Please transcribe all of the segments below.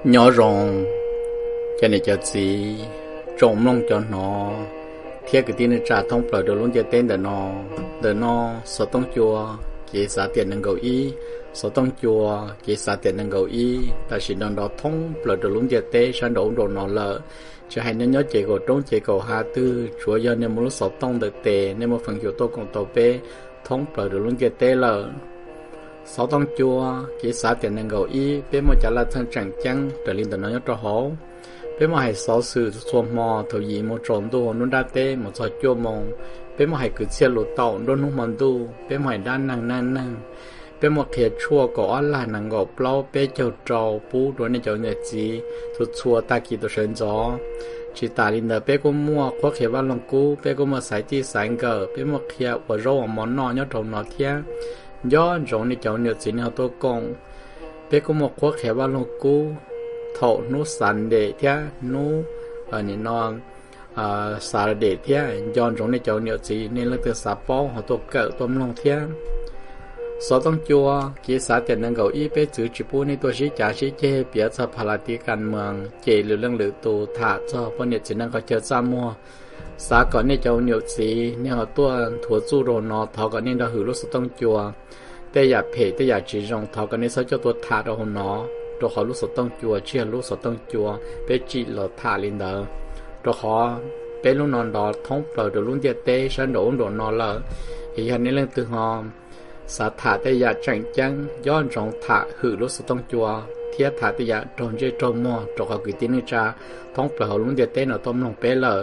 nhỏ rồng cho nên cho gì trộm lông cho nó thiết cái tin trả thông bởi đồ luôn cho tên để nó số tông chùa cái giá tiền nâng cầu ý số tông chùa cái giá tiền nâng cầu ý ta chỉ đang đó thông bởi đồ luôn cho tên sang đổ đồ nó lợ cho hay nên nhớ chế cầu trống chế cầu hà tư chúa do nên một số tông được tệ nên một phần chiều tôi còn tàu bê thông bởi đồ luôn cho tên lợ sáu tông chùa cái giá tiền nâng cầu ý bên một trả là thân chẳng chăng trở lên từ nó nhớ cho hổ bên một hay sáu sự xô mò thầu gì một trộn đồ nó đa tê một trò chua mông bên một hay cứ xe lụt tàu đôn không mòn tu bên một hay đan năng bên một khía chua có là năng gạo plau bên châu trâu bú đối nên châu nhật gì thu chua ta kỳ đồ sơn gió chỉ ta lên đó bên có mua có khía vào lòng cú bên có mua sải ti sải cờ bên một khía ở rau món nọ nhớ trồng nọ thia do giống như châu nhật gì nào tôi còn bên có một có khía vào lòng cú thầu nút sàn để thia nút ở nên nó xả để thia do giống như châu nhật gì nên là từ xả bao họ tôi cỡ tôm lòng thia số tông chùa cái xã tiền năng cầu ý bé chữ chỉ bu này tôi chỉ trả chỉ chế biểu cho phá lạt can mường chế lưu lượng lử tù thả cho bọn nhiệt chỉ năng có chờ ra mua xã có nên châu nhiều gì nên họ tua thua du rồi nó thọ có nên đã hưởng lúc số tông chùaแต่อย่าเพแต่อย่าจีรงทอกันนี้เขาจะตัวถาเราหนอตัวเขาลูกสดต้องจัวเชื่อลูกสดต้องจัวไปจีเราถาลินเดอตัวเขาเป็นลูกนอนดอท้องเปล่าตัวลุงเจเต้ฉันโดนนอนเลยอีกอย่างนี้เรื่องตื่นหอมสาถาแต่อย่าจังจังย้อนจงถาหือลูกสดต้องจัวเทียบถาแต่อย่าโดนเจโจมัวตัวเขากินนิจาท้องเปล่าลุงเจเต้เราต้มลงไปเลย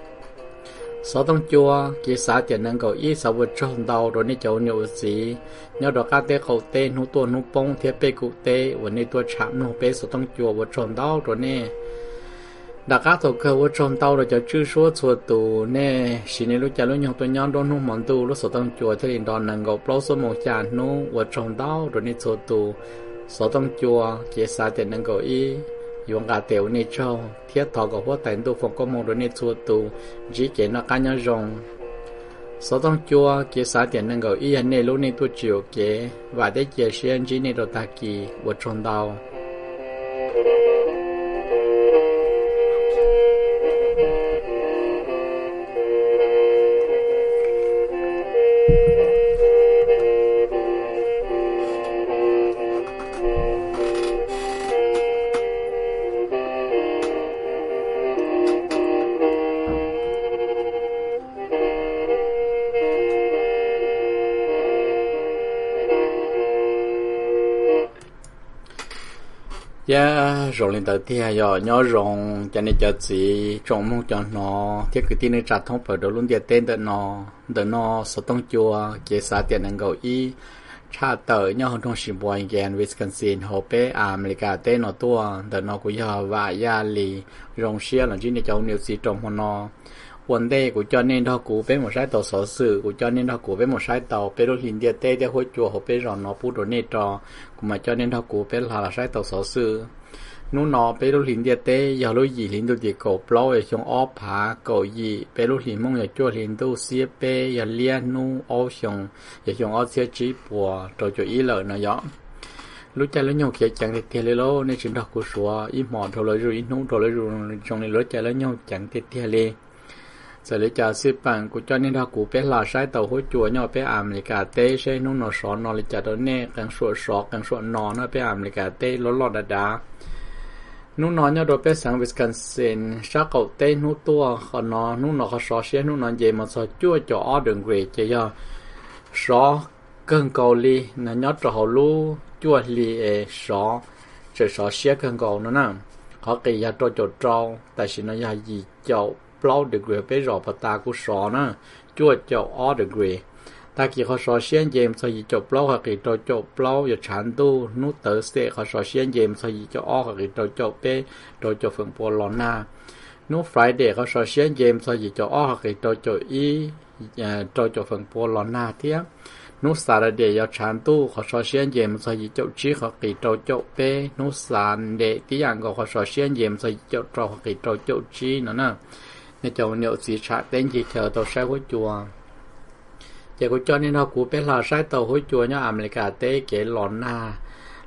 số tông chua cái xã tiền năng cầu ý sáu vượt trong đầu rồi nên cháu nhiều gì nhớ đó các tế khẩu tên hú tuần hú bông thiết bê cụ tế và nên tôi chạm nó bê số tông chua vượt trong đầu rồi nè đã các tổ cơ vượt trong đầu rồi cháu chưa số chùa tù nè chỉ nên lúc cháu lúc nhau tôi nhon đón hú món tù lúc số tông chua thế thì đòn năng cầu bao số một chàn nó vượt trong đầu rồi nên chùa tù số tông chua cái xã tiền năng cầu ý dùng cả tiểu này cho thiết thọ của quốc tế tu phòng có một đối này chua tu chỉ kể nó cá nhân rồng số tông chua cái xã tiền năng cầu ý anh này lúc này tu chịu kể và để chia sẻ chỉ này đồ ta kỳ của trong đầu rồi lên tới thì giờ nhớ rồng cho nên cho gì trồng mông cho nó thiết cái tin này trả thông bởi đồ luôn tiền tên để nó số tông chùa cái xã tiền năng cầu ý trả tới nhớ hơn trong sự buồn ghen Wisconsin hồ bé America tên nó tua để nó cũng giờ và gia lì rồng xia là chỉ để cho nhiều gì trồng nó vấn đề của cho nên đó của bé một sai tàu số sự của cho nên đó của bé một sai tàu bé đôi hình địa tê để hỗ trợ hồ bé rồi nó bút đồ nê trò của mà cho nên đó của bé là sai tàu số sự nó bé đôi hình địa tê giờ lối gì hình đôi địa cổ plau ở trong ốp phá cổ gì bé đôi hình mong giờ cho hình đôi xía bé giờ liên nu ốp trong giờ trong ốp xía chỉ bùa rồi cho ý lợi nó gió lúc cha lớn nhau kia chẳng thể theo lô nên chuyện đó của số im mòn rồi lấy rồi in nung rồi lấy rồi trong này lúc cha lớn nhau chẳng thể theo lê giờ lấy cha xếp bằng của cho nên đó của bé là sai tàu hỗ chùa nhau bé America tê sẽ nung nó sọ nó lấy cha đó nè càng sọ nó bé America tê lót đã nung nó nhau đó bé sang Wisconsin sát cầu tê nung tua còn nó nung nó có sọ xe nung nó về mà sọ chua cho ở đường về chơi giờ sọ cơn cầu li nó nhót cho họ lu chua li sọ rồi sọ xe cơn cầu nó nè họ kỳ ra cho tại vì nó là gì cho plau được người bé rõ và ta cũng sọ nữa chúa cho all the grey ta chỉ có sọ xiên dèm so với cho plau hoặc cái cho plau và chán tu nút tới sẽ có sọ xiên dèm so với cho all hoặc cái cho bé cho phần Polona nút Friday có sọ xiên dèm so với cho all hoặc cái cho y cho phần Polona tiếp nút Saturday và chán tu có sọ xiên dèm so với cho chỉ hoặc cái cho bé nút Sunday tí ăn có sọ xiên dèm so với cho hoặc cái cho chỉ nữa nè nên cháu nhiều gì trả tên gì chờ tàu sai của chùa chỉ có cho nên họ cũng biết là sai tàu của chùa nhá America tế cái lon na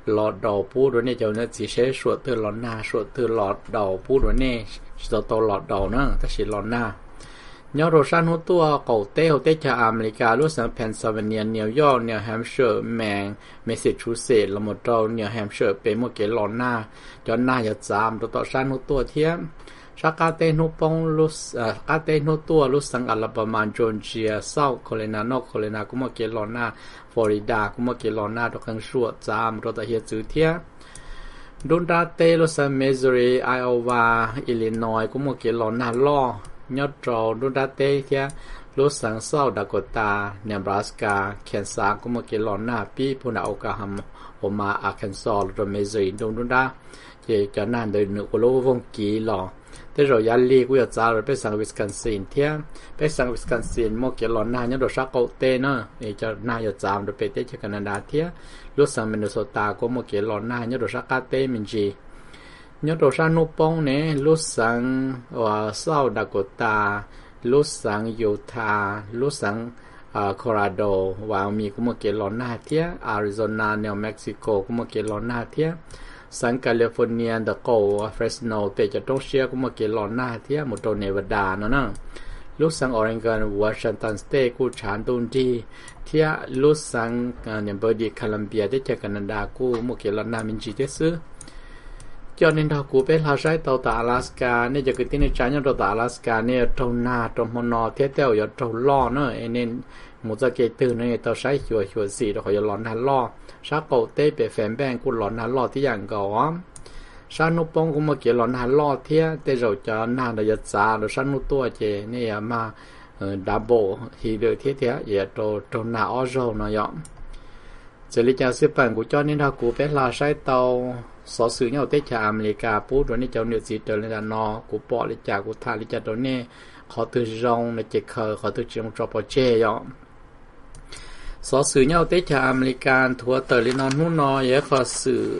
lọt đầu bút rồi nè cho nên chỉ sẽ suốt từ lọt na suốt từ lọt đầu bút rồi nè to lọt đầu nữa ta chỉ lọt na nhớ rồi sang hút tua cầu tê hậu tê cho America lúc sang Pennsylvania New York New Hampshire Maine Massachusetts là một trâu New Hampshireเป็นmột cái lọt na cho na giờ giảm rồiต่อsang hút tua thiếmสักการเต้นหุบปงลุสการเต้นหุบตัวลุสังอลาบามาจอร์เจียเซาท์แคโรไลนาโนแคโรไลนากุมาเกลอนาฟลอริดากุมาเกลอนาตกังชัวจามรถเฮียจือเทียดุนดาเต้ลุสังมิสซูรีไอโอวาอิลลินอยกุมาเกลอนาล่อยอดจอดุนดาเต้เทียลุสังเซาท์ดาโกตาเนบราสกาแคนซัสกุมาเกลอนาปีพุนาโอกาฮัมโอมาอาร์เคนซอลรถมิสซูรีดุนดาเจจะนั่นเดินหนึ่งโลวงกีหล่อแต่เรายันลีกูอยากจ้าเราไปสั่งวิสคอนซินเทียไปสั่งวิสคอนซินโมเกลอนนาเนี่ยเราชักเกาเต้เนาะนี่จะน่าอยากจ้าเราไปเต้จากแคนาดาเทียรู้สั่งมินนิโซตาก็โมเกลอนนาเนี่ยเราชักกาเต้มินจีเนี่ยเราชักนุปงเนี่ยรู้สั่งว่าเซาท์ดาโกตารู้สั่งยูทาห์รู้สั่งโคโลราโดวามีก็โมเกลอนนาเทียอาริโซนานิวเม็กซิโกก็โมเกลอนนาเทียสังแคลิฟอร์เนียเดอะโกเฟรสโนเตจะต้องเชียร์ก็มาเกลอนหน้าเทียมุโตเนวาดาเนาะลูกสังออริกอนวอชิงตันสเตทกูชานตุนดีเทียลูกสังเนี่ยเบอร์ดีโคลัมเบียได้จากแคนาดากูมาเกลอนหน้ามินจีเตซื้อจอนินทากูเป็นลาใช้ตัวตาอลาสกาเนี่ยจะเกิดที่ในใจเนี่ยตัวตาอลาสกาเนี่ยตรงหน้าตรงมอนอเทียเต้าอย่าตรงล้อเนาะไอ้เนี่ยมุจะเกิดตื่นเนี่ยตัวใช้ชัวสีเราขออย่าหลอนทันล้อชักเกาเต้เป็นแฟนแบงกูหลอนทันล้อที่อย่างเก่าชานุปงกูมาเกี่ยวหลอนทันล้อเทียแต่เราจะหน้าเราจะจ้าเราชานุตัวเจเนี่ยมาดับเบิลฮีเดอร์เทียอย่าโตหน้าออโจเนาะย่อจะลิจาสิปันกูจอนี่ถ้ากูเป็นลาใช้เตาสอสื่อเนี่ยเตชะอเมริกาพูดตัวนี้เจ้าเนื้อสีเตอร์เลยนะนอกูปอลิจากกูทาลิจาตัวนี้ขอตื่นจงในเจคขอตื่นจงจอปเจย่อสอสื่อเนี่ยเตชะอเมริกันทัวเตอร์เลยนอนหุ่นนอเยอะขอสื่อ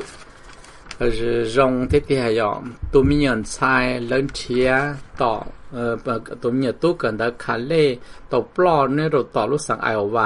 rong thế thì hay ạ, tụi mình nhận sai lớn chiaต่อtụi mình tu cần đã khá lệต่อ plot เนี่ยเราต่อรู้สั่งไอโอวา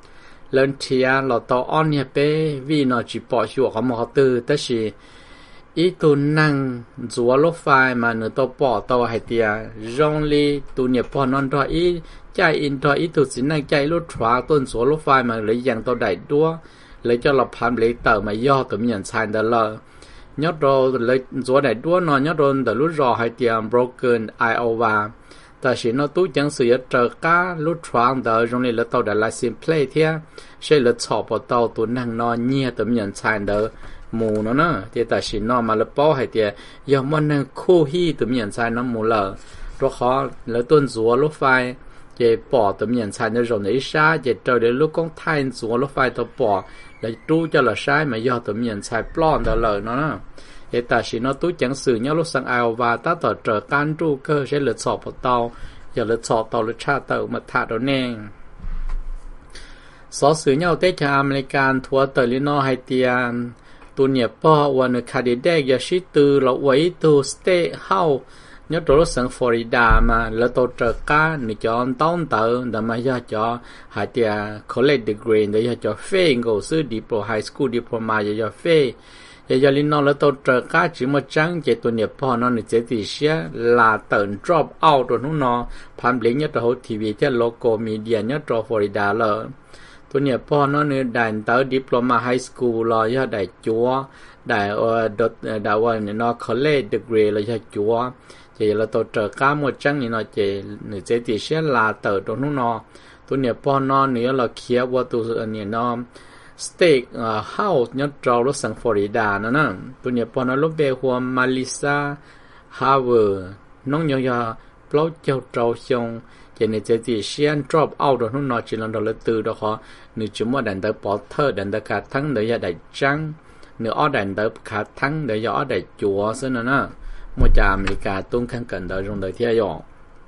lớn chia เราต่อ on เนี่ยไปvì nó chỉ bỏ chuộtเขามาตื่นแต่สิอีตัวนั่งจัวรถไฟมาเนื้อตัวปอตัวไฮเตียรองลีตัวเนี่ยพอนอนตัวอีใจอินตัวอีตัวสินั่งใจรถทราต้นจัวรถไฟมาเลยอย่างตัวใดตัวเลยจะเราพันเลยเติมมาย่อตัวมีอย่างชายเดลยอดโรเลยจัวใดตัวนอนยอดโรแต่รุ่นรอไฮเตีย broken Iowa แต่สินตู้จังสือเจอก้ารถทรางเดอตรงนี้แล้วตัวแต่ละซิมเพลย์เทียใช่รถชอบพอตัวนั่งนอนเงียตัวมีอย่างชายเดอหมูเนาะที่แต่สินนอมาแล้วป้อให้เตียยอมมันนั่งคู่ฮีตัวมีอย่างชายน้ำหมูเลยรถเขาแล้วต้นจัวรถไฟเจ็บปอตัวมีอย่างชายในโรงในชาเจ็บเจอเดี๋ยวลูกกองไทยจัวรถไฟตัวปอแล้วตู้จะละใช้มายอตัวมีอย่างชายปล้อนตัวเลยเนาะแต่สินตู้จังสื่อเนี่ยรถสังไอโอวาตั้งต่อเจอการจูเกอร์ใช้รถสอบพอเตาอย่ารถสอบเตารถชาเตามาถาตัวเน่งสอสื่อเนี่ยเตชะอเมริกันทัวเตอร์ลิโนไฮเตียนตัวเนี่ยป้อวันคาดิเดกยาชิตือเราไว้ตัวสเตทเฮาเนี่ยตัวรถสังฟลอริดามาแล้วตัวเจอการในจอนต้นเตอร์แต่ไม่ยากจะหาเตียคอลเลจดีกรีแต่ยากจะเฟ่งก็ซื้อดิโปรไฮสคูลดิโปรมาอยากจะเฟ่ยาลินนอแล้วตัวเจอการจิมาจังเจตัวเนี่ยป้อนอนเจติเชียลาเติร์น drop out ตัวนู้นนอพันเบลเนี่ยตัวทีวีที่โลโก้มีเดียเนี่ยตัวฟลอริดาเลยตัวเนี่ยป้อนเนี่ยได้เตอร์ดิโปรมาไฮสคูลเลยยาได้จัวได้ได้ว่าเนี่ยนอคอลเลจดีกรีเลยยาจัวเจเราตัวเจอการหมดจังนี่นอเจเนี่ยเจติเชียลาเติร์ตัวนู้นนอตัวเนี่ยป้อนนเนี่ยเราเขียนว่าตัวเนี่ยนอสเต็กเฮาส์เนี่ยเรารถสังฟลอริดานะตัวเนี่ยพอนรถเบลหัวมาลิซาฮาร์เวอร์น้องยาเปล่าเจ้าเราชงเจเนเจติเชียน drop out ตรงนู้นนอจิลันเราเลยตื่นแล้วเขาหนึ่งจุดว่าดันเตอร์ปอเทอร์ดันเตอร์ขาดทั้งเดียร์ได้จังหนึ่งอ้อดันเตอร์ขาดทั้งเดียร์อ้อได้จัวซึ่งนั่นนะมั่วจาอเมริกาตุ้งขังกันเดินลงเดินเที่ยว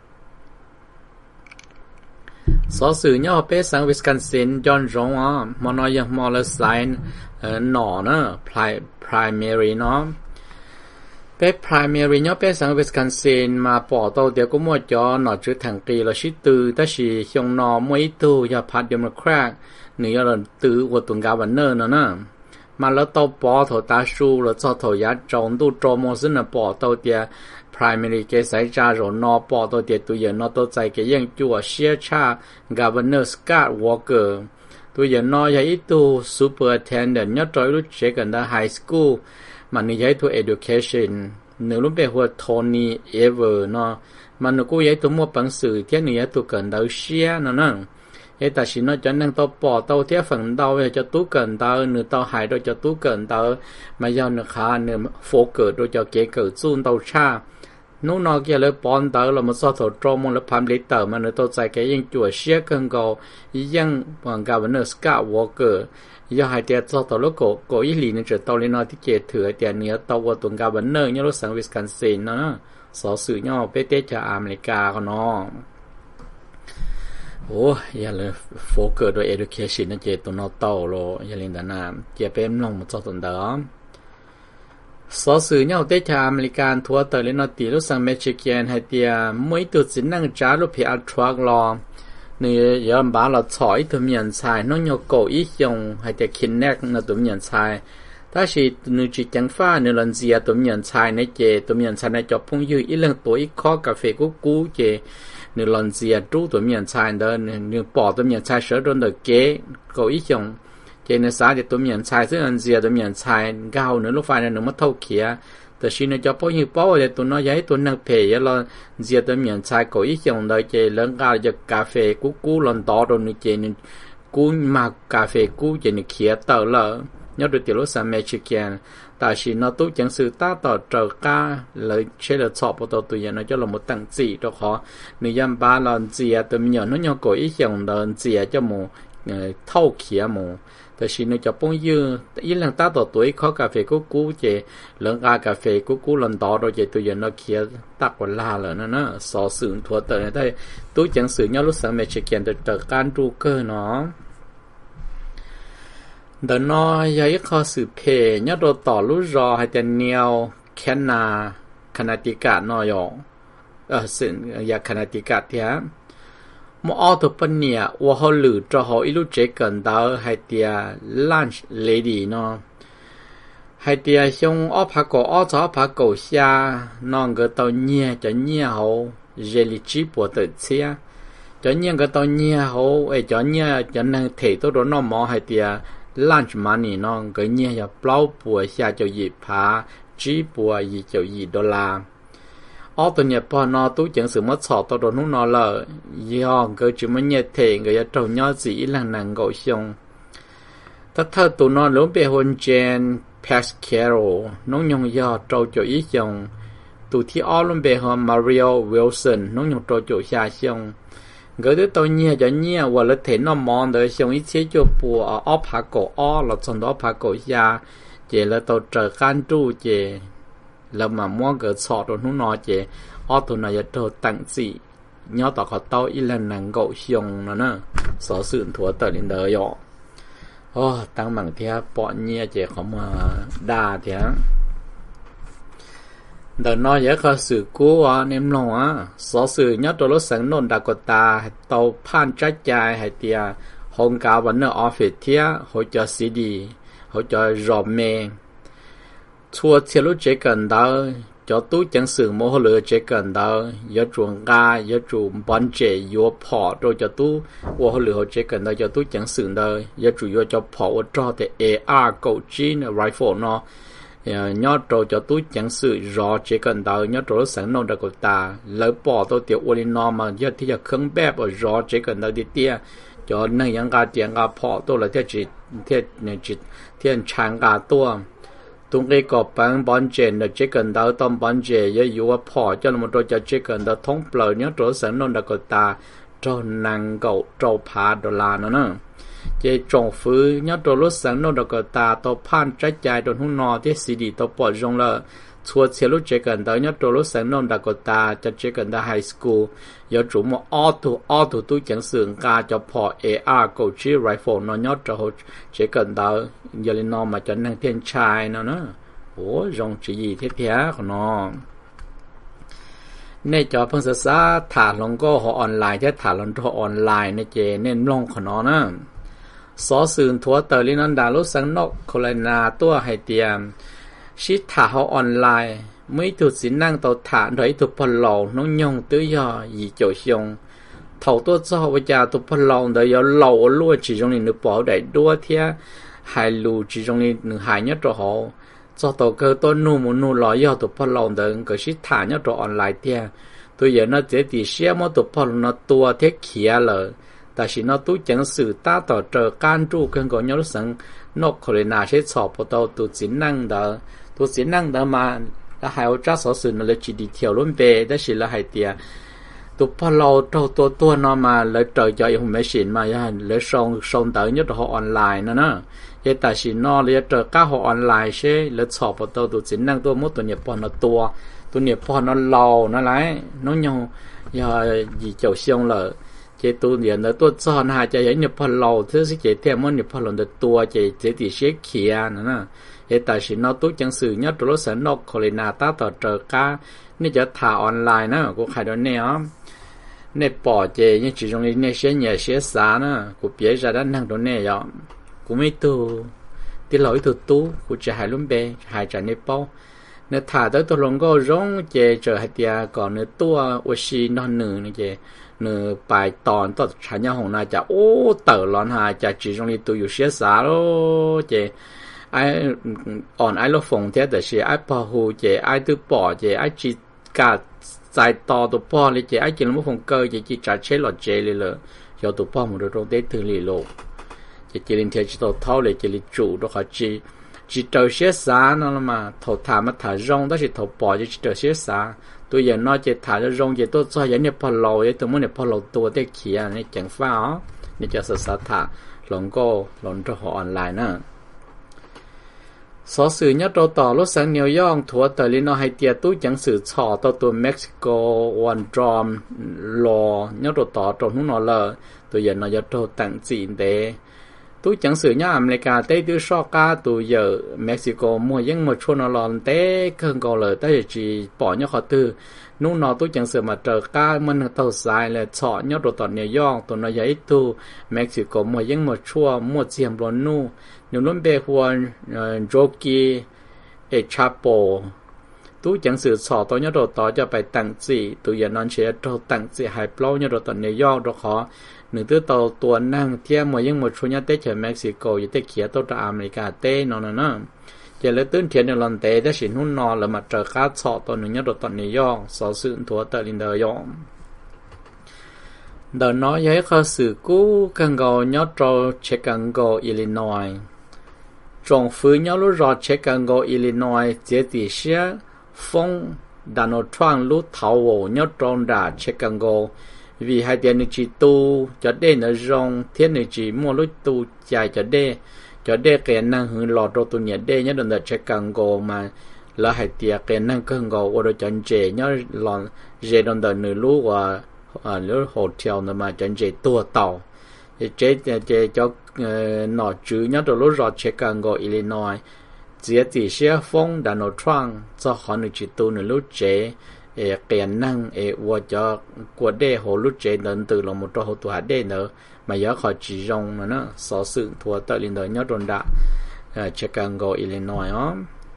สอสื่อเนี่ยไปสังวิสคอนซินจอนจงมอนอยมอลไซน์หน่อเนาะprimary เนาะไป primary เนี่ยไปสังวิสคอนซินมาปอโตเดียวก็มั่วจอหน่อจุดทางกีเราชิตือแต่สิชงนอมวยตูยาพัดเดโมแครตหนึ่งเราตือวัดตุงกาวันเนอร์เนาะ mà lỡ tàu bỏ thầu ta su lỡ cho thầu giá trồng tu trồng một sinh là bỏ tàu tiệt primary cái xảy ra rồi nó bỏ tàu tiệt tụi giờ nó tàu chạy cái yang chùa share cha governor Scott Walker tụi giờ nó vậy tu superintendent nhớ trời lúc trẻ gần đó high school mà như vậy tu education nếu lúc bé hoa Tony Ever nó mà nó cũng vậy tu mua bằng sự thế này tu cần đâu share nó nè cái ta chỉ nói cho nên tao bỏ tao theo phần tao về cho tú cần tao nửa tao hại đôi cho tú cần tao mà do nửa khá nửa phố cửa đôi cho kế cử chun tao cha nó nói kia lấy bọn tao là một số thổ trộm một lớp phàm lý tờ mà nửa tao chạy cái những chùa xé cân cầu những bằng cả vấn đề Scott Walker do hai tiệt sau tao lúc cổ ý lý nên trở tao lên nói thì chế thừa tiệt nữa tao qua tuần cả vấn đề như lúc sáng Wisconsin nó sở sự nhau bé tết cho America của nó giờ là phố cửa đôi education nó chế tụi nó tàu rồi giờ lên đó nè chế bên lòng một số tuần đó sở sự nhau tết cho American thua tới lên nó tỷ lúc sang Michigan hay tiệt mỗi tụi chính năng trả lúc phía truck lo này giờ bà là chọi tụi miền xài nó nhau cổ ít dùng hay tiệt connect là tụi miền xài ta chỉ nữ chỉ chẳng pha nữ lần gì tụi miền xài này chế tụi miền xài này cho phong dư ít lần tuổi khó cà phê cũ chế nữ lần gì trú tụi miền xài đó nữ bỏ tụi miền xài sở trong đời kế có ý dùng chế nữ xã thì tụi miền xài thứ lần gì tụi miền xài gạo nữa lúc phải là nữ mất thâu kia từ khi nó cho bao nhiêu bao để tụi nó giấy tụi năng phê vậy là gì tụi miền xài có ý dùng đó chế lớn gạo cho cà phê cũ lần to rồi nữ chế nữ cũ mà cà phê cũ chế nữ kia tờ lợ nhớ được tiểu lúc sang Michigan tại vì nó tốt chẳng sự ta tỏ trở ca lời chế là chọn bộ tàu tụi nó cho là một tầng gì đó khó nếu dân ba lần gì tụi mình nó nhau có ý dùng lần gì cho một thâu kia một tại vì nó cho bao nhiêu ý lần ta tỏ tuổi khó cà phê cũ chế lần cà phê cũ lần đó rồi chế tụi nó kia tắc còn la rồi nó so sự thua tờ này đây tôi chẳng sự nhau lúc sang Michigan được trở can tru cơ nó đó nó giấy khó xử phê nhớ đồ tỏ lúc rõ hay tên nhiều Connecticut nó dọ sự Connecticut thì á một ô tô bên nhà và họ lử cho họ ít lúc chế cần đó hay tiệt lunch lady nó hay tiệt xong ở phá cổ ở chỗ phá cổ xa nó cái tàu nhẹ cho nhẹ họ jelly chip của tự xe cho nhẹ cái tàu nhẹ họ ấy cho nhẹ cho nên thể tôi đó nó mò hay tiệt lunch money nó cái nhẹ là bao bùa xa cho gì phá chỉ bùa gì cho gì $. ở tụi nhà bọn nó tú chẳng sự mất sọt tao đồ nó là do cái chỉ mới nhẹ thể cái trâu nhỏ gì là nàng gọi xong tất thơ tụi nó lớn bé hôn Jen Pascaro nó nhung do trâu cho ít xong tụi thi ó luôn bé hôn Mario Wilson nó nhung trâu cho xa xong cái đứa tao nhẹ cho nhẹ và là thể nó mòn đời xong ít chế cho bùa ở phá cổ ó là trong đó phá cổ xa chỉ là tao trở can tru chỉ là mà mua cái sọt rồi nó nói chứ ở tụi này cho tặng gì nhớ tao có tao ít lần nàng gậu xiong nó nè sở sự thua tới đến đời rồi tăng bằng theo bọn nhia chứ không mà đa thế đời nói vậy có sự cố em lòng sở sự nhớ tao lúc sáng nôn đã có ta tao phan trái trái hay tiệt hôm cao vẫn ở office thế hỗ trợ CD hỗ trợ dòm mê chua theo lúc chế cần đó cho tôi chẳng sự mô lửa chế cần đó do chuồng ga do chuồng bón chế do phỏ rồi cho tôi mô lửa chế cần đó cho tôi chẳng sự đó do chủ yếu cho phỏ cho thì AR cầu chín rifle nó nhớ rồi cho tôi chẳng sự rõ chế cần đó nhớ rồi sáng nông đã của ta lấy bỏ tôi tiểu uli nó mà do thì không bẹp ở rõ chế cần đó đi tia cho nên những cái tiếng ga phỏ tôi là thiên trang ga tôi tụi cái cọp bằng bón chèn là chế cần đào tôm bón chè với dụ phò cho một đôi cho chế cần đào thông bờ nhớ chỗ sáng non đã có ta cho năng gạo cho phá $. Nữa chế trồng phứ nhớ chỗ lúc sáng non đã có ta tao phan trái trái đồ hung nọ thế xí đi tao bỏ rong là chua chế lúc chế cần đào nhớ chỗ lúc sáng non đã có ta cho chế cần đào high school giờ chủ một auto tôi chẳng sườn ca cho phò AR cầu chi rifle nó nhớ chỗ chế cần đào giờ lên nó mà cho năng thiên trai nó nữa rong chỉ gì thế của nó nên cho phân xã thả lông có họ online thế thả lông cho online nên chế nên lông của nó nữa xó sườn thua tờ lên non đà lúc sáng nọ cô lại nà tua hay tiệm ship thả họ online mấy tụt xin năng tàu thả đấy tụt phần lầu nó nhung tự do gì chỗ xong thầu tôi cho bây giờ tụt phần lầu đấy giờ lầu luôn chỉ trong này được bỏ đại đua thia hai lù chỉ trong này được hai nhất rồi họ cho tàu cơ tôi nu một nu lò giờ tụt phần lầu đấy cái ship thả nhất rồi online thia tôi giờ nó dễ thì xe mà tụt phần nó tua thế kia rồiแต่สิnó tu chẳng sự ta tỏ trợ can trụ cần có nhau sáng nó có thể nào sẽ chọn vào tàu tu chính năng đó mà là hai ô trá số sự nó là chỉ đi theo luôn về đó chỉ là hai tiền tu bao lâu trâu tua nó mà lấy trời cho không mấy xịn mà lấy xong tới nhất là họ online nữa vậy tại si nó lấy trời các họ online sẽ lấy chọn vào tàu tu chính năng tu mỗi tuần nhập bọn nó tu nhập bọn nó lâu nó lấy nó nhau giờ gì chậu xong là chế tu liền là tu cho hai chế ấy nhập phần lầu thứ sẽ chế thêm món nhập phần lầu được tua chế thì sẽ kia nữa hiện tại thì nó tu chẳng sử nhất rồi sẽ nó có lẽ nào ta tạo trợ cá nếuจะthả online nữa cũng khai đó nè nè bỏ chế nhưng chỉ trong này nè sẽ nhẹ sẽ xả nữa cũng biết ra đã năng đó nè vậy cũng mấy tu thì lỗi tu cũng chỉ hai luôn bè hai trả nè bao nè thả tới tu lòng có rong chế trở hai tia còn nè tua oxy non nửa nè chế nửa bài tòn tất cả nhau hồng na chả ô tờ lon hà chả chỉ trong đi tôiอยู่เสียสาโลเจไออ่อนไอโลฟงเท่แต่เสียไอพอหูเจไอตื้อป่อเจไอจีกาใจต่อตัวป่อเลยเจไอจีแล้วมันฟงเกอเจจีจ่าเชลล์เจเลยเลยยอตัวป่อมันโดนเด็ดถึงลีโลเจจีลินเทียจีตัวเท่าเลยเจลิจูตัวเขาจีเจอเสียสานั่นละมาถอดถามาถาร่องแต่สิถอดป่อจะเจอเสียสาtôi giờ nói chỉ thả ra rong chỉ tôi cho những nhập phật lầu ấy tôi muốn nhập phật lầu tôi để kia này chẳng phải á này cho sợ thả lòng cô lòng cho họ online nữa số sự nhất đầu tỏ lúc sáng New York thua tới liên nó hay tiệt tôi chẳng sự chọn tôi Mexico one drum law nhất đầu tỏ trong lúc nó là tôi giờ nó giờ tôi tặng chuyện để tôi chẳng sử nhá America tới từ so ca tôi giờ Mexico mua những một chỗ nó lòn té không có lời tới chỉ bỏ nhá họ từ lúc nào tôi chẳng sử mà chờ ca mình tàu dài là chọn nhá đồ tòn New York tôi nói vậy tôi Mexico mua những một chỗ mua chiếm luôn nu nếu luôn bề huân Rocky Chapo tôi chẳng sử chọn tôi nhá đồ tỏ cho bài tặng gì tôi giờ nói sẽ đồ tặng gì hay bao nhá đồ tòn New York đó khóหนึ่งตัวนั่งเที่ยวมายังหมดช่วงนี้เตะจากเม็กซิโกอยู่เตะเขียตัวจากอเมริกาเตะนอนนะจะเลยตื่นเทียนในลอนเตะได้สินหุ่นนอนแล้วมาเจอข้าชอตัวหนึ่งเนี่ยตัวตอนนี้ย่อสอสื่อตัวเตลินเดอร์ย่อเดินน้อยย้ายข้าสื่อกู้กันกอยอดโจเชกันโกอิลลินอยจงฟื้นย้อนรู้รอเชกันโกอิลลินอยเจติเชียฟงดานอทรังรู้เท้าโวยอดโจด่าเชกันโกvì hai tiền chỉ tu cho đê nó rong thiên này chỉ mua lúc tu chạy cho đê cái năng hưởng lọt rồi tu nhẹ đê nhớ đừng để check càng go mà là hai tiền cái năng càng go ở đó chân chế nhớ lọt dễ đừng để nửa lú và nửa hotel nữa mà chân chế tua tàu chế cho nọ chữ nhớ đồ lúc rồi check càng go Illinois chỉ xe phong đã nổ trăng cho họ nửa chỉ tu nửa lúc chế cái năng và cho của đê hồ lúc chế đến từ là một trò hồ tuổi đê nữa mà giờ họ chỉ dùng mà nó sở sự thua tới lên đời nhớ đồn đã Chicago Illinois đó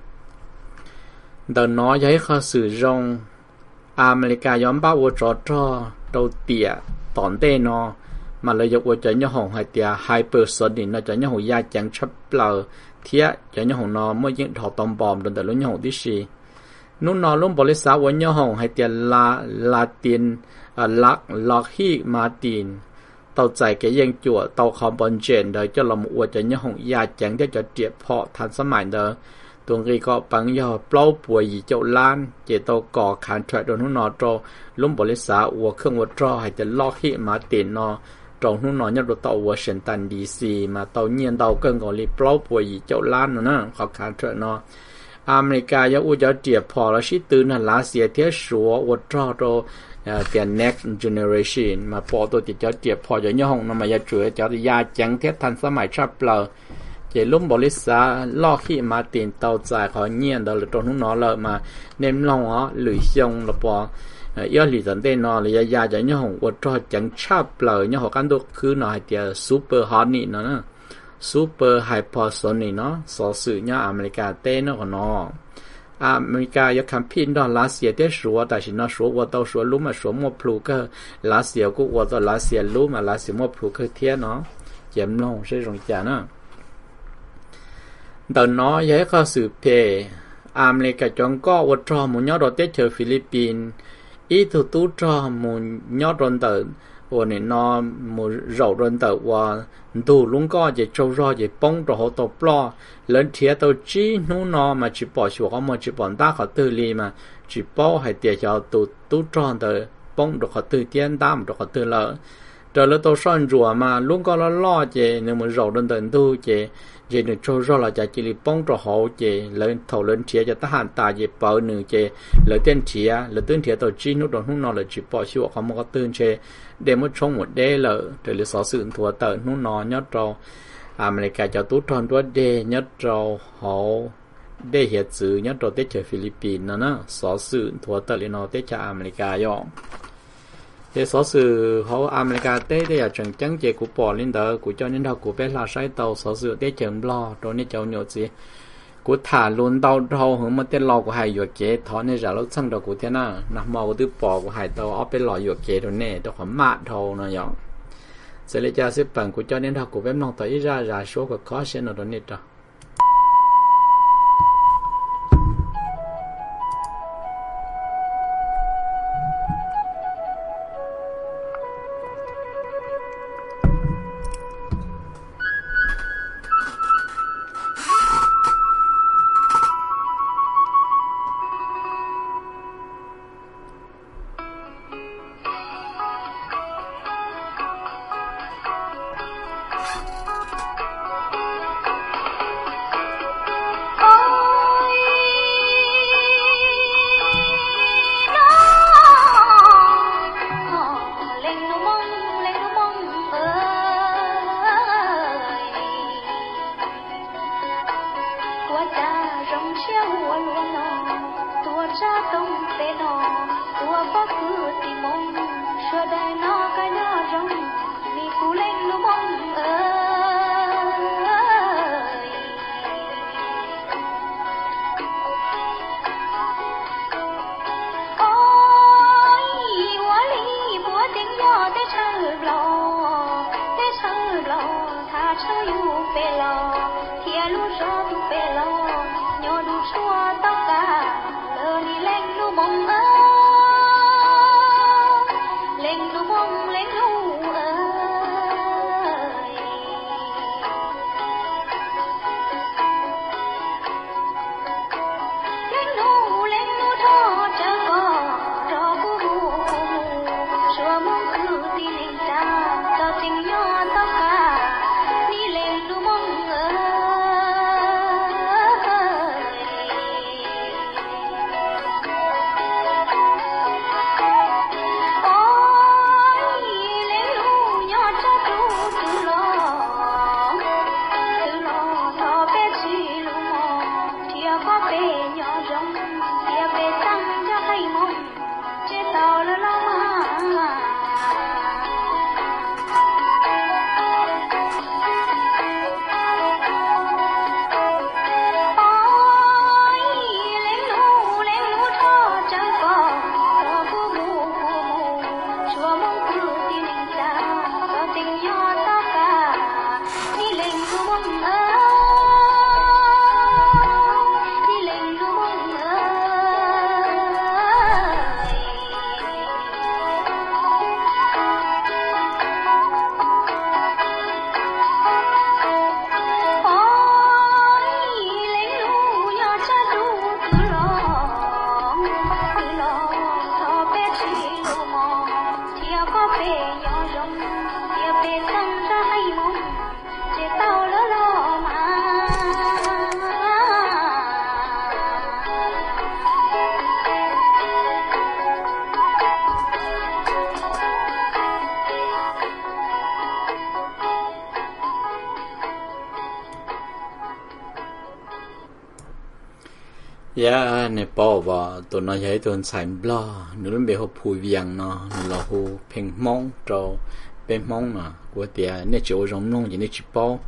đời nói giấy họ sử dụng America nhóm bao vô trò đầu tiệt tòn đê nó mà lợi dụng cho nhau hồng hay tiệt hypersonic nó cho nhau hồng gia chẳng chấp lờ thiết cho nhau hồng nó mới những thọ tôm bom đến đời lúc nhau hồng tí gìนู้นนอลุ่มบริษัทวันย่อหงให้เตียลาตินลักฮีมาตินเต่าใจแกยังจั่วเต่าคอมบอนเจนเดอจะลำอวดจะย่อหงยาจังที่จะเจียเพาะทันสมัยเดอตรงนี้ก็ปังย่อเปล่าป่วยเจ้าล้านเจเต่าก่อขานแทรดโดนนู้นนอโจลุ่มบริษัทวัวเครื่องวัวจอให้เตียลักฮีมาตินนอตรงนู้นนอยัดเต่าวอชิงตันดีซีมาเต่าเงียนเต่าเกินก่อนรีเปล่าป่วยเจ้าล้านนะขอขานแทรดนออเมริกายังอุจจาระเจียพอแล้วชิตื่นหันลาเสียเที่ยวชัววัดรอโตเตียน next generation มาพอตัวติดจอเจียพอจะย่อห้องนำมายาเจือจะยาจังเทียทันสมัยชาเปล่าเจลุ่มบริษัทลอกขี้มาตีนเตาจ่ายขอเงียนเดาเลยตรงนู้นนอเลยมาเน้นลองอ๋อหรือชงละปอยอดหลีสันเตนอเลยยาจะย่อห้องวัดรอจังชาเปล่าย่อห้องกันตัวคือหน่อยเตียซูเปอร์ฮอตนี่นะ super hypersonic nó so sự nhá America tê nó còn nó America yêu khám pin đó last year tết số tại nó số qua tàu số lúc mà số một plu cơ last year cũng qua tàu last year lúc mà last year một plu cơ thiên nó chém lòng sẽ rong chả nó tàu nó dễ có sự phê America chọn có vật cho một nhóm đồ tết chờ Philippines ít thủ tú cho một nhóm đồ tờ và nên nó một rau đồ tờ và đủ luôn có để trâu rau để bông rồi họ tàu plo lớn thiệt tàu chỉ nó mà chỉ bỏ xuống mà chỉ bỏ ta họ tự li mà chỉ bỏ hay tiệt cho tụ tú tròn tờ bông rồi họ tự tiên đam rồi họ tự lỡ rồi là tàu son rùa mà luôn có lo để nếu mà rau đồ tờ tu để được trâu rau là chỉ li bông rồi họ để lớn thầu lớn thiệt cho ta hạn ta để bảo nữ để lớn tiền thiệt tàu chỉ nó là chỉ bỏ xuống họ mà có tương để để một trong một đế lợ để lấy số sự thua tờ nó nhất trâu America cho tú tròn đua đế nhất trâu họ đế hiện sự nhất trâu tết chơi Philippines nó số sự thua tờ lấy nó tết cho America yo để số sự họ America tết để chẳng chẳng chơi của bỏ lên đó của cho nên đó của bé là sai tàu số sự tết chơi lo rồi nên cháu nhiều gì của thả luôn đâu hướng mà tên lò của hải dược chế thọ nên giả lúc sang đầu của thế nào nằm màu từ bỏ của hải tàu ở bên lò dược chế rồi nè đó khoảng mát thôi nó nhở sẽ lấy ra xếp bằng của cho nên học của bếp nông tới ra số của khó sẽ nó đó nè đó dạ nè bỏ vào tụi nó thấy tụi xài blo nữa bên họ phùi viang nó là họ phèn mong cho bên mong mà của tiệt nè chỗ giống nông chỉ nè chỉ bỏ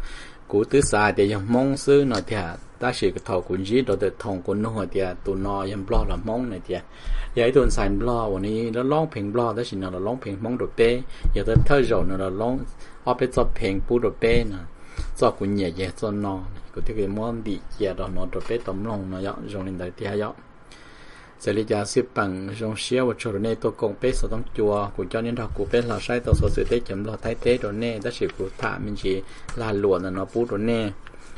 cú tứ xa để yếm mong sư nói thì ta chỉ cái thầu cuốn gì đó để thòng cuốn nó thì tụi nó yếm lo là mong này thì vậy tụi sai loวันนี้แล้วร้องเพลงlo đó chỉ làร้องเพลงมองโดดเป้อย่าเดินเท่าโจนเราร้องเอาไปจบเพลงปูโดดเป้นะจบกุญแจแย่จนนอนกูที่cái món điแย่đó nóโดดเป้ต้มลงnóยอดlênได้ที่ยอดsẽ lý giải xếp bằng trong xéo và chỗ này tôi cùng bé số đông chùa của cho nên học của bé là sai tôi số sự tế chấm lo thái tế rồi nè đã chỉ của thả mình chỉ là luồn là nó bút rồi nè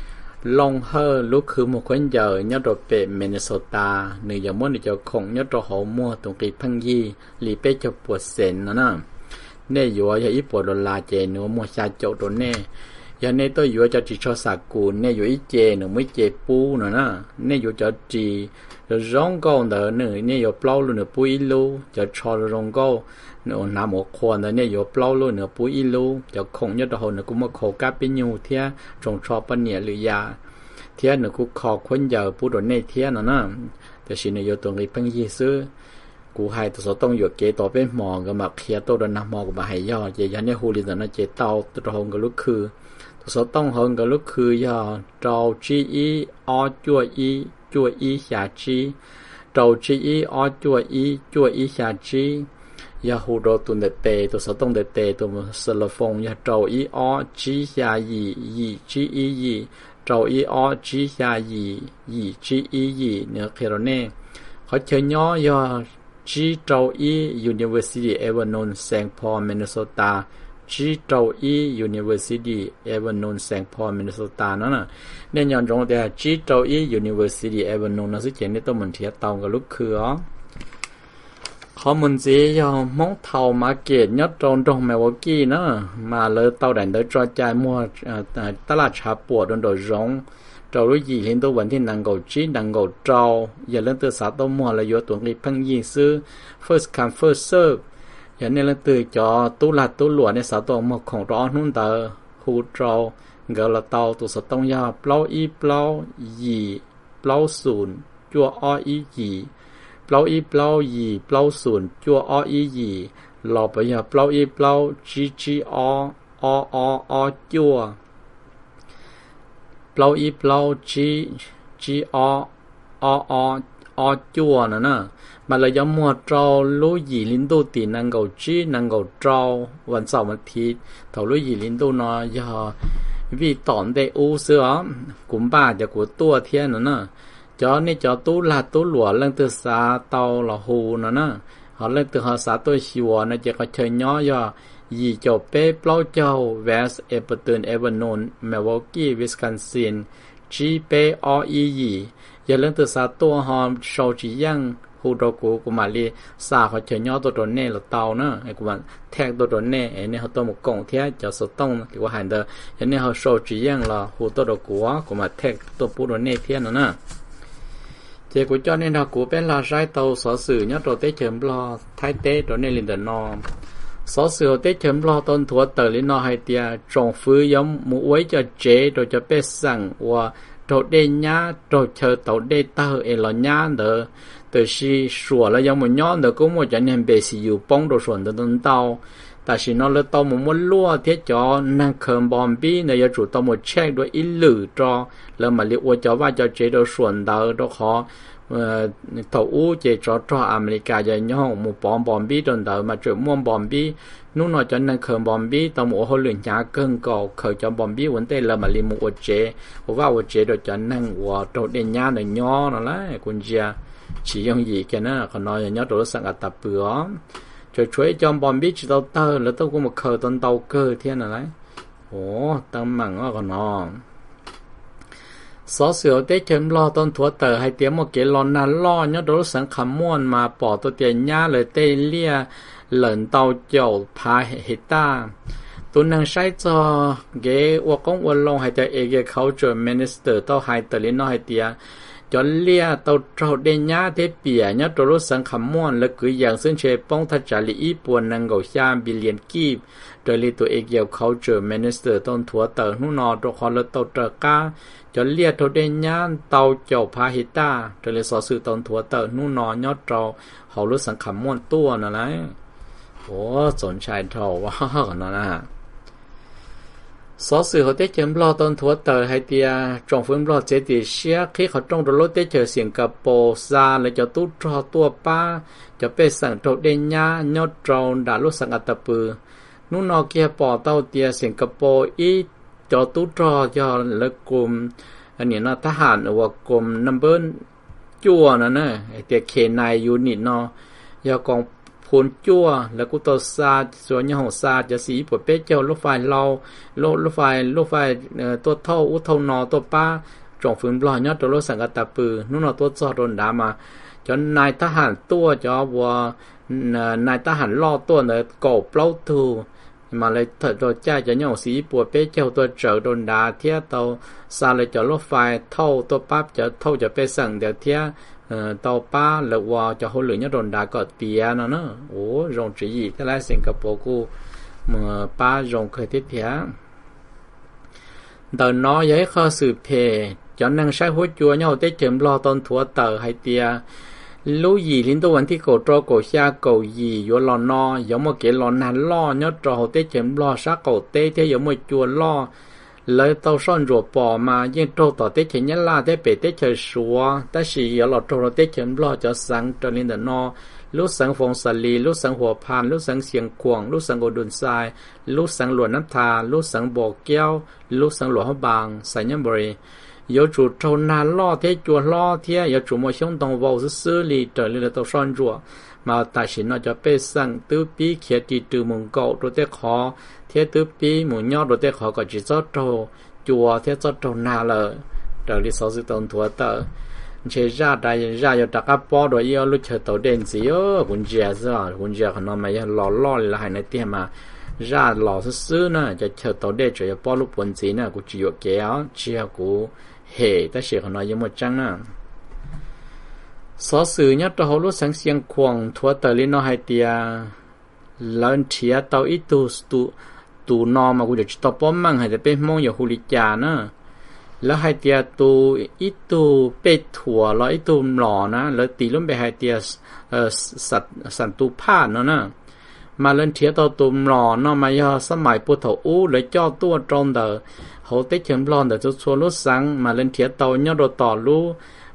long hơ lúc khứ một khoảng giờ nhớ đồ bé Minnesota người giờ muốn đi cho khổng nhớ đồ hậu mua tụng kỳ phăng gì lì bé cho bùa sền nó nè nè dùa giờ ít bùa đồ là chè nữa mua xa chỗ rồi nè giờ này tôi dùa cho chỉ cho sạc cù nè dùa ít chè nữa mới chè pu nữa nè dùa cho chỉ rồi rong câu đó nữa nè dùa plau luôn nữa pui lu cho cho rong câu nữa nằm một khoản đó nè dùa plau luôn nữa pui lu cho không nhớ đồ hậu nữa cũng một khẩu cá bên nhau thia trồng cho bên nhẹ lưỡi ya thia nữa cũng khó khuyên giờ pu đồ nè thia nữa nèแต่สิ่งนี้อยู่ตรงนี้พังยี่ซื้อกูให้ตัวต้องอยู่เกต่อเป็นหมอก็มาเคลียร์ตัวเดินนำหมอก็มาให้ย่อเจยันเนี่ยฮูลินนะเจเตาตัวหงก็ลุกคือตัวต้องหงก็ลุกคือย่อเจ้าจีอีอจัวอีหาจีเจ้าจีอีอจัวอีหาจีย่าฮูโดตุนเดเตตัวต้องเดเตตัวสลฟงย่าเจ้าอีอจีหายีจีอีเจ้าอีอจีหายีจีอีเนี่ยเคโรเน่เขาเชิญย่อจีเจ้าอี University Evernon Saint Paul Minnesota จีเจ้าอี University Evernon Saint Paul Minnesota นั่นน่ะเนี่ยย้อนตรงแต่จีเจ้าอี University Evernon นั่นสิเจนนี่ต้องเหมือนเทียเตากับลูกคืออ๋อเขามันจียอมองเท่ามาเกตยอดตรงแมวกี้เนาะมาเลยเตาแดนโดยจอใจมั่วตลาดชาปวดโดยร้องเรารู้ยี่เห็นตัววันที่นางเกาจีนางเกาเจ้าอย่าเล่นตัวสาวตัวมัวเลยโยตัวนี้พังยี่ซื้อ first come first serve อย่าเนี่ยเล่นตัวจอตู้หลัดตู้หลวงในสาวตัวมัวของร้อนนู่นเตอหูเจ้าเกลเตาตัวสาวต้องยาเปล่าอีเปล่ายี่เปล่าศูนย์จัวอ้ออียี่เปล่าอีเปล่ายี่เปล่าศูนย์จัวอ้ออียี่หลอกไปยาเปล่าอีเปล่าจีอ้อจัวเปล่าอีเปล่าจีอ้อจัวน่ะมาเลยย้ำมัวเจ้าลุยยิลินดูตีนางเกาจีนางเกาเจ้าวันเสาร์วันอาทิตย์เท่าลุยยิลินดูเนาะย่าวิตอนได้อู้เสือกุมบ้าจะกูตัวเทียนน่ะจอนี่จอตู้ลาตู้หลวงเรื่องตัวสาเตาหล่อหูน่ะเขาเรื่องตัวหาสาตัวชิวน่ะจะก็เชยย่อย่อยี่เจ้าเป้เปล่าเจ้าเวสเอเปอร์ตันเอเวอร์นอนเมลวอลกี้วิสคอนซินจีเป้ออียี่อย่าเรื่องตัวสาตัวหอมโชจียังฮูโดกูมาลีสาเขาเชยย่อตัวเน่หรือเตาเนาะไอ้กูมันแทกตัวเน่ไอ้เนี่ยเขาตัวหมกกงเทียจะสต้องหรือว่าหันเดออย่างนี้เขาโชจียังละฮูตัวกูมาแทกตัวปูตัวเน่เทียนน่ะเจ้ากูจอเนี่ยเรากูเป็นลาใช้เตาสอสื่อเนี่ยตัวเต้เฉิมรอไทยเต้ตัวเนี่ยลินเดนอสอสื่อเต้เฉิมรอต้นถั่วเตอลินอไฮเตียจงฟื้นย้ำมูไว้จะเจโดยจะเป็นสั่งว่าตัวเดญญาตัวเชอตัวเดเตอเอลญาเดอตัวชีสัวแล้วยังมันย้อนเดอก็มัวจะเนี่ยเบสิอยู่ป้องตัวส่วนต้นเตาแต่สินอเลยเตามันล้วนเทียจอนั่งเคิมบอมบี้ในยจุดเตามันเช็คด้วยอิหลือจอแล้วมาเรียกว่าจะว่าจะเจตัวส่วนเดอตัวขอตัวอู้เจจออเมริกาจะย่องมูปอมบอมบี้จนเดอมาจุดม่วงบอมบี้นู่นนอจะนั่งเคิมบอมบี้ตัวมูเขาเหลืองยาเกินก่อเคยจะบอมบี้วันเต้แล้วมาเรียกมูว่าเจว่าเจโดยจะนั่งว่าตัวเดียนยาในย่อนั่นแหละคุณเจียchỉ dùng gì cái nó còn nói nhớ đồ sang tập bữaช่วยจอมบอมบี้จิตเตอร์แล้วต้องกูมาเคยต้นเตาเกอร์เทียนอะไรโอ้ตั้งมั่งว่าก่อนน้องสอเสือเต้เข็มรอต้นถั่วเตอร์ให้เตรียมมาเกลอนนั้นล่อnhớ đồสังขม้วนมาปอตัวเตียนย่าเลยเต้เลี่ยเหลินเตาเจียวพาเฮต้าตัวนังใช้จอเกว่าก้องวันลงให้แต่เอเกเขาเจอมินิสเตอร์เต้าไฮเตอร์ลินน้อยเตียจนเลียตัวเราเดียร์เทเปียเนี่ยตัวรถสังขม้วนและคืออย่างซึ่งเชป้องทัจจารีอีปวนนังเกาชามบิเลียนกีบโดยลีตัวเอกเกี่ยวเขาเจอมินิสเตอร์ต้นถั่วเตอร์นู่นนอตัวคอลตัวเตอร์ก้าจนเลียตัวเดียร์เตาเจ้าพาฮิต้าโดยลีสอสื่อต้นถั่วเตอร์นู่นนอยอดเราเขารถสังขม้วนตัวนั่นแหละโอ้สนใจเท่าว่ากันนะ số sự họ tết chấm lo tôn thua tờ hay tia trong phương lo chế thì xia khi họ trong đó tết chờ Singapore ra là cho tu cho tua pa cho pe sang trâu đen nhá nhót trâu đã lúc sang tập bự nút nọ kia bỏ tàu tia Singapore ít cho tu cho là cùng anh nhớ nóทหารว่ากลุ่ม number จั่วนะเตีย K9 unit เนาะยากองพูนจั่วแล้วกูตัวซาส่วนยังของซาจะสีปวดเป๊ะเจ้ารถไฟเรารถไฟตัวเท่าอุทนอตัวป้าจงฝืนปล่อยยอดตัวรถสังกัดตาปือนู่นเอาตัวจอดโดนด่ามาจนนายทหารตัวจอว่านายทหารล่อตัวเนี่ยก่อเปล่าทูmà lại thật rồi cha cho nhau sĩ bùa bé châu tôi trợ đồn đá thiết tàu xa lại cho lốt phai thâu tôi bắp cho thâu cho bé sẵn để thiết tàu ba là qua cho hỗ lượng nhất đồn đá có tía nó nữa ủa rồng chỉ gì thế là Singapore cô mà ba rồng khởi tiếp theo tờ nó giấy kho sự phê cho năng sai hỗ chùa nhau tới chấm lo tôn thua tờ hay tía lúc gì liên tụcวันที่cổ trò cổ xa cổ gì vô lò no giống một cái lò nàn lo nhớ trò hậu tế chém lo sát cổ tế thế giống một chùa lo lấy tàu son rùa bò mà nhưng trò tỏ tế chém nhá la tế bể tế trời xua ta chỉ ở lò trò tế chém lo cho sáng cho nên là no lúc sáng phong sà lì lúc sángหัวพานlúc sáng xiềng quảng lúc sáng cổ đồn sai lúc sáng lụaน้ำทาlúc sáng bò kéo lúc sáng lụa hoa bàng sai nhâm bì有主trâu na lo thế chùa lo thế有主một sống đồng vào xử lý trở lên là tàu son chùa mà tại sao nó cho bé sang tứ bí kia đi từ mùng cậu rồi thế khó thế tứ bí mùng nhau rồi thế khó có chỉ cho trâu chùa thế cho trâu na là trở lên sáu sự tông thua tờ chế ra đại ra有大家包rồi yêu lúc chờ tàu đèn gì ơ vấn đề sao vấn đề của nó mà lo là hay này tiền mà ra lò xử nè cho chờ tàu đèn chỉ bao lúc vấn gì nè cũng chỉ có kéo chia của hệ ta sẽ nói với một trang nè số sự nhất cho họ lúc sáng xiên quăng thua tờ lên nó hay tia lớn thía tàu ít tu nó mà cũng được tàu bom mang hay là bên mong nhiều huli trà nữaแล้วhay tia tu ít tu bê thuaแล้วít tu lòนะแล้วตีล้มไปhay tiaสันตุพาเนาะนะmà lên thía tàu tu lò nó mà doสมัยปุถุอู้เลยจ่อตัวตรงเดอhậu tết chấm lon để cho xua lúc sáng mà lên thiệt tàu nhớ đồ tỏ lú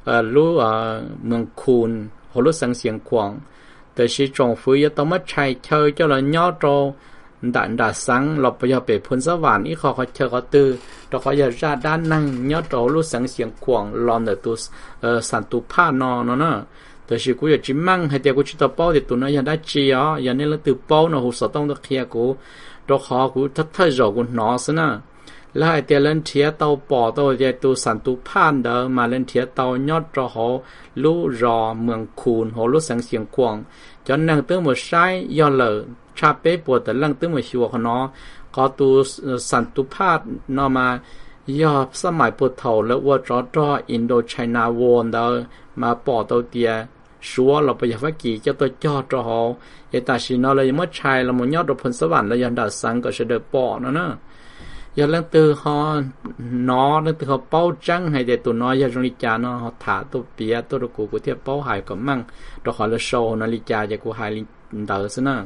mường khùn hậu lúc sáng xiềng quảng từ khi trồng phơi tàu mất chạy chơi cho là nhớ trâu đã sáng lọp bây giờ bị phun giá vàng ít khó chơi có tư đó có giờ ra đa năng nhớ trâu lúc sáng xiềng quảng lon để tu sản tu pa nó nữa từ khi cũng giờ chỉ mang hay tiêu cũng chỉ tàu bao thì tụi nó giờ đã chi ó giờ nên là từ bao nó hồ sơ tông được kia của đó khó cũng thất thời rồi cũng nó xí nèแล้วไอเดียเล่นเทียเตาปอตัวเดียตัวสันตุพานเดอมาเล่นเทียเตายอดรอหอลู่รอเมืองคูนหอลู่สังเสียงกวางจนนั่งตื้อหมดใช้ย้อนเลยชาเป๊ะปวดแต่ลั่งตื้อหมดชัวเขาเนาะก็ตัวสันตุพานนอมาย่อสมัยปวดเท่าแล้วว่าจอดรออินโดไชนาวอนเดอมาปอตัวเดียชัวเราไปอยากว่ากี่เจ้าตัวจอดรอหอไอตาชินอเลยยังไม่ใช่เราหมดยอดรพลสวรรค์แล้วยันดาสังก็จะเดือปอนะgiờ lần từ họ nó lần từ họ bao trắng hay để tụi nó giờ trong lịch cha nó họ thả tụi bia tụi đồ của thiệp bao hải có măng rồi họ là show nó lịch cha giờ của hải lịch đỡ xí nè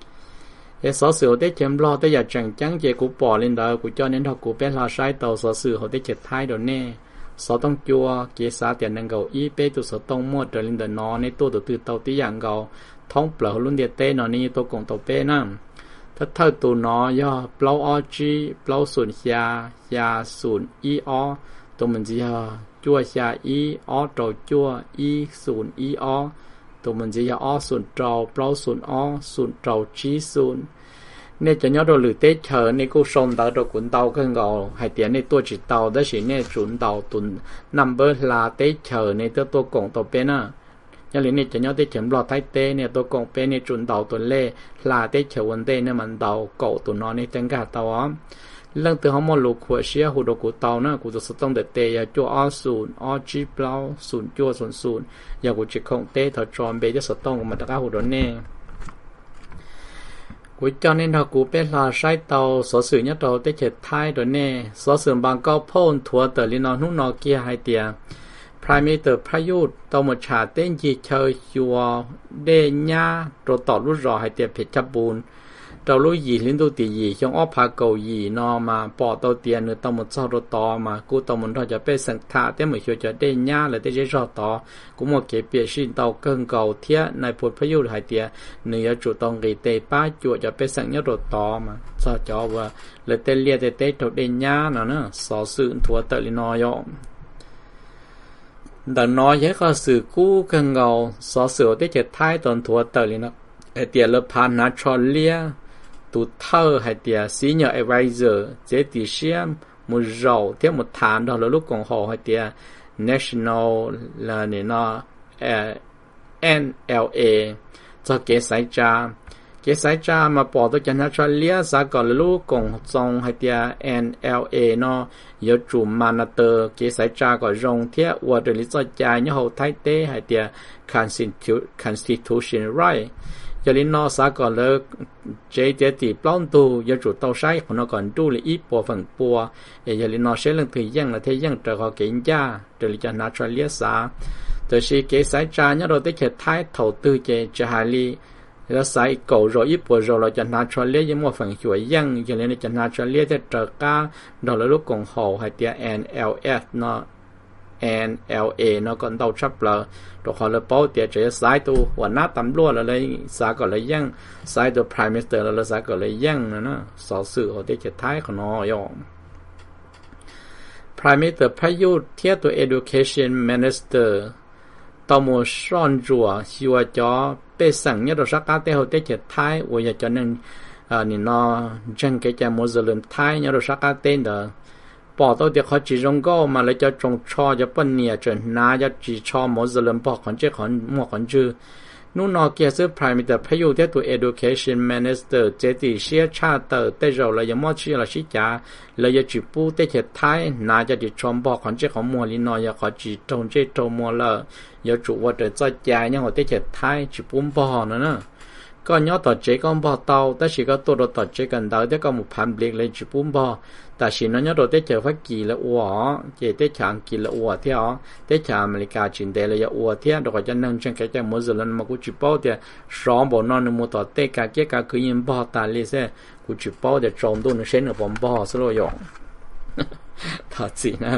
cái số sự để chém lo tới giờ chẳng trắng giờ của bỏ lên đỡ của cho nên họ của bé là sai tàu số sự họ để chết thay đồ nè số tông chua kế xã tiền năng cầu ý bé tụi số tông mua trở lên đỡ nó nên tụi từ tàu tí dạng cầu thông bờ luôn địa tê nó nên tụi cùng tàu bé nèถ้าเท่าตัวน้อยย่อเปล่าอจีเปล่าส่วนยาส่วนอีอตัวมันจะจั่วยาอีอตัวจั่วอีส่วนอีอตัวมันจะอส่วนเจ้าเปล่าส่วนส่วนเจ้าจีส่วนเนี่ยจะย่อตัวหรือเตะเฉยในกูส่งตัวตัวกุนเตาขึ้นก่อให้เตียนในตัวจิตเตาได้สิเนี่ยจุนเตาตุนนัมเบอร์ลาเตะเฉยในตัวกงตัวเป็นน่ะnhà lính này cho nhau tới chấm lọt thái tê này tôi còn bên này chuẩn tàu tuần lê là tới chở vấn đề này mình tàu cậu tụi nó này tăng cả tàu á lần từ họ mua lục của xe hồ đồ của tàu nữa của tôi tông để tê cho o sùn o chi plau sùn chua sùn giờ của chỉ không tê thợ tròn bê cho tông của mình tất cả hồ đồ nè của cho nên họ của bên là sai tàu số sự nhất tàu tới chở thái rồi nè số sự bằng cao phôn thua tờ liên nó nút nó kia hai tiền Prime ประยุทธ์ตัวมชาเต้นจีเชยชัวเดญญาตัวต่อรุ่นรอให้เตียเพชรบูรณ์ trâu lúa gì liên tục thì gì trong ốp phá cầu gì nó mà bỏ tàu tiền nữa tàu một sau đó to mà cú tàu một thôi cho bé sẵn thả thế mà cho đây nhá là thế cho to cũng một cái biệt xin tàu cơn cầu thiết này phút phải yêu hai tiền nửa chủ tàu người tây ba chuột cho bé sẵn nhớ đồ to mà sao cho và là tên liệt tây tàu đây nhá nó nữa so sự thua tự nó yo đằng nói với có sự cú cơn cầu so sự thế chết thái tuần thua tự nó tiền là pan natural tụ thơ hay tiền senior advisor chế tỷ xem một rầu theo một tháng đó là lúc còn họ hay tiền national là này nó NLA cho kế sai cha mà bỏ tới cho Australia giá còn là lúc còn trong hay tiền NLA nó有主 manager kế sai cha có rong theo và để lý do cha nhớ hậu thái tế hay tiền constitution right cho nên nó sẽ còn là chế chế thì plong tu do chủ tàu sai của nó còn tu là ít bộ phận bùa để cho nên nó sẽ lần thời gian là thời gian trở họ kiểm tra để cho nó cho liệt xã từ khi cái sai tra nhớ đầu tới cái thái đầu tư chế cho hai ly nó sai cầu rồi ít bộ rồi là cho nó cho liệt với một phần chuỗi dân cho nên cho nó cho liệt để trở ca đó là lúc còn hậu hay tia NLS nó NLA nó còn tàu chấp là rồi họ là bảo tiệt chế sai tu và nát tắm luôn là lấy sai còn lấy dân sai tu prime minister là sai còn lấy dân nữa nó sở sự họ tiệt chế thái của nó yo prime minister Prayut thiết tu education minister tao mua son rùa xua cho bê sẵn nhất rồi sắc cá tế họ tiệt chế thái và giờ cho nên nên nó chân cái cha Muslim thái nhất rồi sắc cá tên đó bỏ tao thì họ chỉ dùng go mà lại cho trồng cho bên nhà trên ná cho chỉ cho mỗi giờ lần bỏ còn chứ còn một còn chứ nô nọ kia sự prime minister phải yêu theo tụi education minister chế thì sẽ trả tờ tới rồi là giống như chỉ là sĩ trả là giờ chỉ bu tới thiệt thái ná cho chỉ trồng bỏ còn chứ còn mua li nọ giờ họ chỉ trồng chế trồng mua là giờ chủ vật để cho trả nhưng họ tới thiệt thái chỉ bu bỏ nữa có nhớ tờ chế con bỏ tàu ta chỉ có tôi đồ tờ chế cần tới thế có một public lên chỉ bún bỏ ta chỉ nó nhớ đồ tế chờ phát kỳ là ủa chỉ tế chẳng kỳ là ủa theo tế chẳng America chuyển đề là ủa theo rồi cho nên trên cái trang mới giờ lên mà cũng chỉ bảo thì rõ bộ non một tờ tế cả cái cả cứ yên bỏ ta lên xe cũng chỉ bảo để trồng tôi nó sẽ được bom bỏ số rồi thật gì nè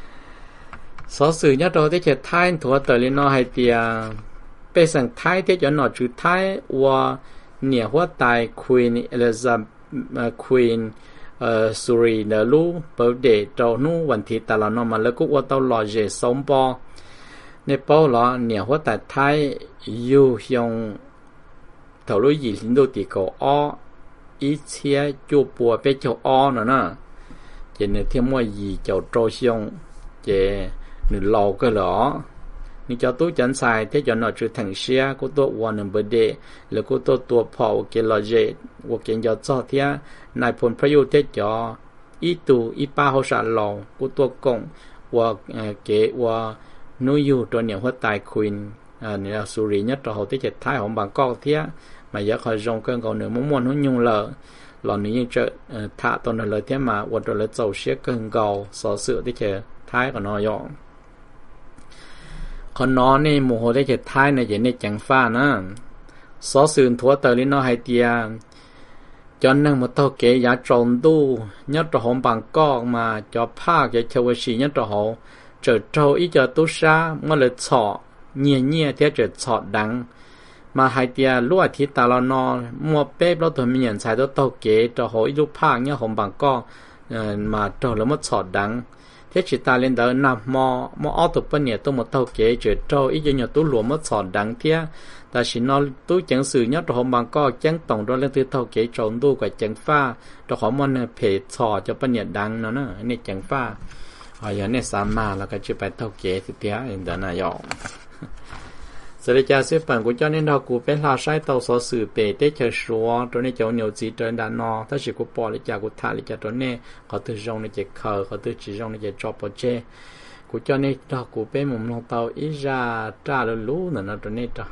số sự nhớ đồ tế chờ thay thua tờ lên nó hay thì bây giờ thái thế cho nó chữ thái và nhà hoa tài Queen Elizabeth Queen Suri nở lu bảo để trâu nuวันที่ตลอดนมาแล้วก็ว่าตลอดเจสมปอในเป้าละเนี่ยหัวแต่ไทยอยู่ยังถลุยลินโดติโกอ้ออีเชียจูปัวเปเจ้าอ้อน่ะเจเนี่ยเทียมว่ายีเจ้าโจชงเจหนึ่งโลก็เหรอนี่cho tôi chẳng xài thế cho nó trở thành xe của tôi one number day là của tôi tua phao cái lò dệt của cái giờ cho thế này phun phải yêu thế cho ít tu ít ba hồ sạn lò của tôi cộng và cái và nuôi yêu cho nhiều hoạt tài queen này là suri nhất cho họ thế chết thái họ bằng con thế mà giờ họ dùng cơn cầu nữa muốn muốn nó nhung lợ lò này như chợ thả tôi là lời thế mà và rồi là giàu xe cơn cầu sở sự thế chết thái của nó dọn còn nó này mùa hồ đấy cái thái này chỉ này chẳng pha nữa số sườn thua tờ lên nó hay tia cho nên một tàu kế giá tròn tu nhất là hồn bằng con mà cho pha cái châu sĩ nhất là họ trở trâu ít cho tu sa mà là chọ nhẹ thế trở chọ đắng mà hay tia lúa thì ta là nó mua bếp đó tụi mình nhận xài đó tàu kế cho họ ít lúc pha nhá hồn bằng con mà trâu là mất chọ đắng thế chỉ ta lên đó nằm mò ở tụ bên nhà tôi một tàu kế chở trâu ít cho nhiều tú lúa mất sọt đắng thế ta chỉ nói tú chẳng xử nhất rồi hôm bằng co chẳng tổng đó lên từ tàu kế trộn tu quả chẳng pha rồi họ muốn phê sọ cho bên nhà đắng nó này chẳng pha hồi giờ này sám mà là cái chữ bài tàu kế thì thế hiện đó là dọn sự để cho xếp phần của cho nên đó cụ bên là sai tàu số sự bể để chờ số rồi này cháu nhiều gì trên đàn nó ta chỉ có bỏ lại cho cụ thả lại cho rồi này có từ rong này chỉ khờ có từ chỉ rong này chỉ cho bỏ che của cho nên đó cụ bên một lòng tàu ít ra trả được lú nữa nó rồi này đó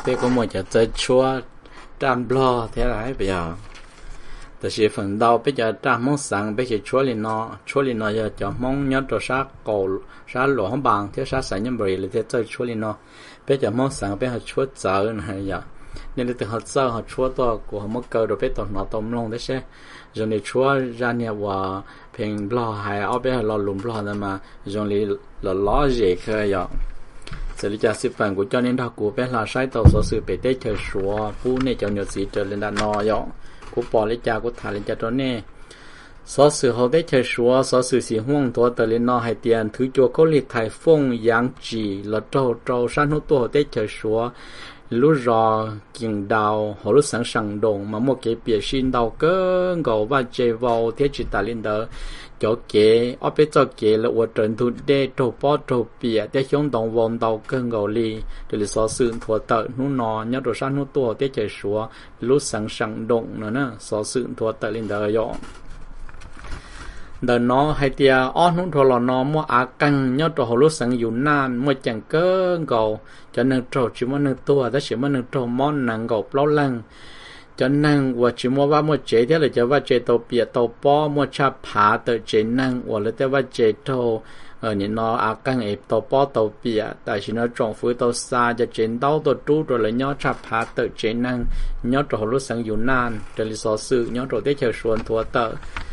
thế có một chợ chơi chúa trăm lo thế là bây giờแต่สิphần đầu bây giờ trăm mong sáng bây giờ chúa lên nó giờ cho mong nhớ cho sát cổ sát lỗ không bằng thế sát sáng nhân bì là thế chơi chúa lên nó bây giờ mong sáng bây giờ chúa chờ này giờ nên là từ họ chờ họ chúa to của họ mất cơ rồi bây giờ nó tôm lông thế sẽ rồi này chúa ra nhà và phèn lo hay ở bây giờ lo lùm lo này mà rồi này lo gì khơi giờ xử lý cho sự phản của cho nên đó của bé là sai tàu số sự bể tế chờ số phu này cho nhiều gì trở lên đã no dọ của bỏ lấy cha của thả lên cha cho nè số sự hậu tế chờ số sự xì hoang thua tờ lên no hay tiền thứ chùa có liệt thái phong giáng chỉ là trâu san hốt tua hậu tế chờ số lúc rò kiềng đào họ lúc sẵn sàng đồng mà một cái bìa xin đào cơ gầu và chơi vào thế chỉ ta lên đó cho kế ở bên cho kế là ở trên thủ đê trâu bò trâu bìa để chống đồng vòng đào cơ gầu li để so sự thua tợ nú nọ nhớ đồ san nú tua thế chơi số lúc sẵn sàng đồng nữa nè so sự thua tợ lên đó rồi đời nó hay tia on hút thua lò nó mua căng nhớ trò lúc sáng dùng nan mua chẳng cơ gầu cho nên trò chỉ mua nâng tua đó chỉ mua nâng trò món nâng gầu lâu lăng cho nên và chỉ mua ba mua chế thế là cho ba chế tàu bìa tàu bò mua cha phá tờ chế năng và là tàu ba chế tàu ở những nó căng ấy tàu bò tàu bìa tại chỉ nó trồng phơi tàu xa cho chế đau tàu trú rồi là nhớ cha phá tờ chế năng nhớ trò lúc sáng dùng nan để lý do sự nhớ trò thế chờ xuân thua tờ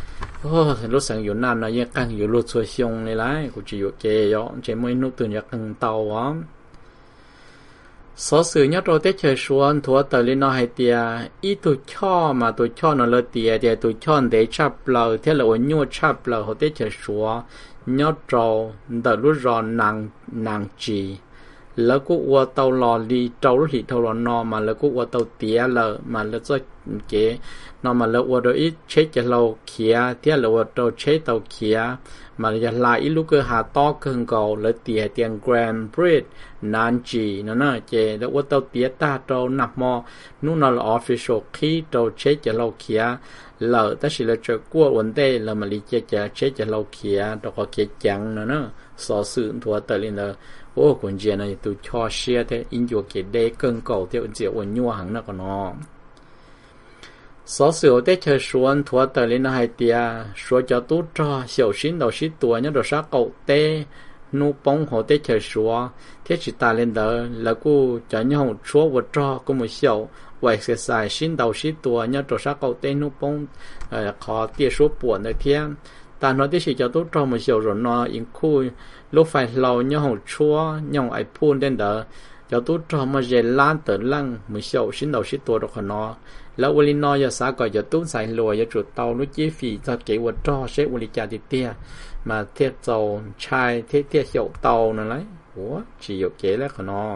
lúc sángอยู่นานนะยังกันอยู่รถช่วยชงเลยล่ะกูจะอยู่เกยอจะไม่นุตื่นจากกันเตาอ๋อสอสื่อยัดโรเตเชชวนทัวเตลินอให้เตียอีตุช่อมาตุช่อนอเลเตียเดียตุช่อนเดชับเราเทเลวันยัวชับเราโรเตเชชัวยัดโรเดลุรอนางจีแล้วก็วัวเตาหล่อลีเตาลุหิเตาหล่อนอมาแล้วก็วัวเตาเตียเลยมาแล้วจะเก๋นอมาแล้ววัวโดยเช็ดจะเราเขียเที่ยแล้ววัวโดยเช็ดเตาเขียมาจะลายลูกเกอหาต้อเกินเก่าแล้วเตียเตียงแกรนบริดนานจีนั่นน่ะเจแล้ววัวเตาเตียตาเตาหนักมอนู่นน่ะออฟฟิศขี้เตาเช็ดจะเราเขียแล้วแต่สิเราจะกู้วันเดย์แล้วมาลีจะเช็ดจะเราเขียตัวก็เขียจังนั่นน่ะสอสื่อทัวเตลินเลยโอ้คนเจนเนี่ยตัวชอเชียเทอินโยเกเดเกินเก่าเที่ยวเจียววันยัวหังนักก็นอสอสื่อได้เชิญชวนทัวเตลินให้เตียชัวจะตู้จอเสี่ยวชิ้นดอกชิ้นตัวเนี่ยดอกซักเก่าเต้นูปงหัวได้เชิญชัวเที่ยวจิตาเล่นเดอแล้วกูจะเนี่ยหัวชัววัดจอกูไม่เสี่ยวไว้เสียสายชิ้นดอกชิ้นตัวเนี่ยดอกซักเก่าเต้นูปงขอเตี้ยชัวปวดในเที่ยงแต่เราได้สิจะตู้จอไม่เสี่ยวรอนออินคุยลูกไฟเราเนี่ยหัวชัวเนี่ยไอพูนเด่นเดอจะตู้จอมาเจล้านเติร์ลังไม่เสี่ยวชิ้นดอกชิ้นตัวดอกขนอแล้ววันนี้น้อยจะสาก่อนจะตุ้นใส่ลอยจะจุดเตาลุจีฝีจะเกี่ยวจอเช็ควันนี้จะติดเตี้ยมาเทียบโจชายเทียบเหี่ยวเตานั่นแหละโอ้จีอยู่เก๋แล้วขนอ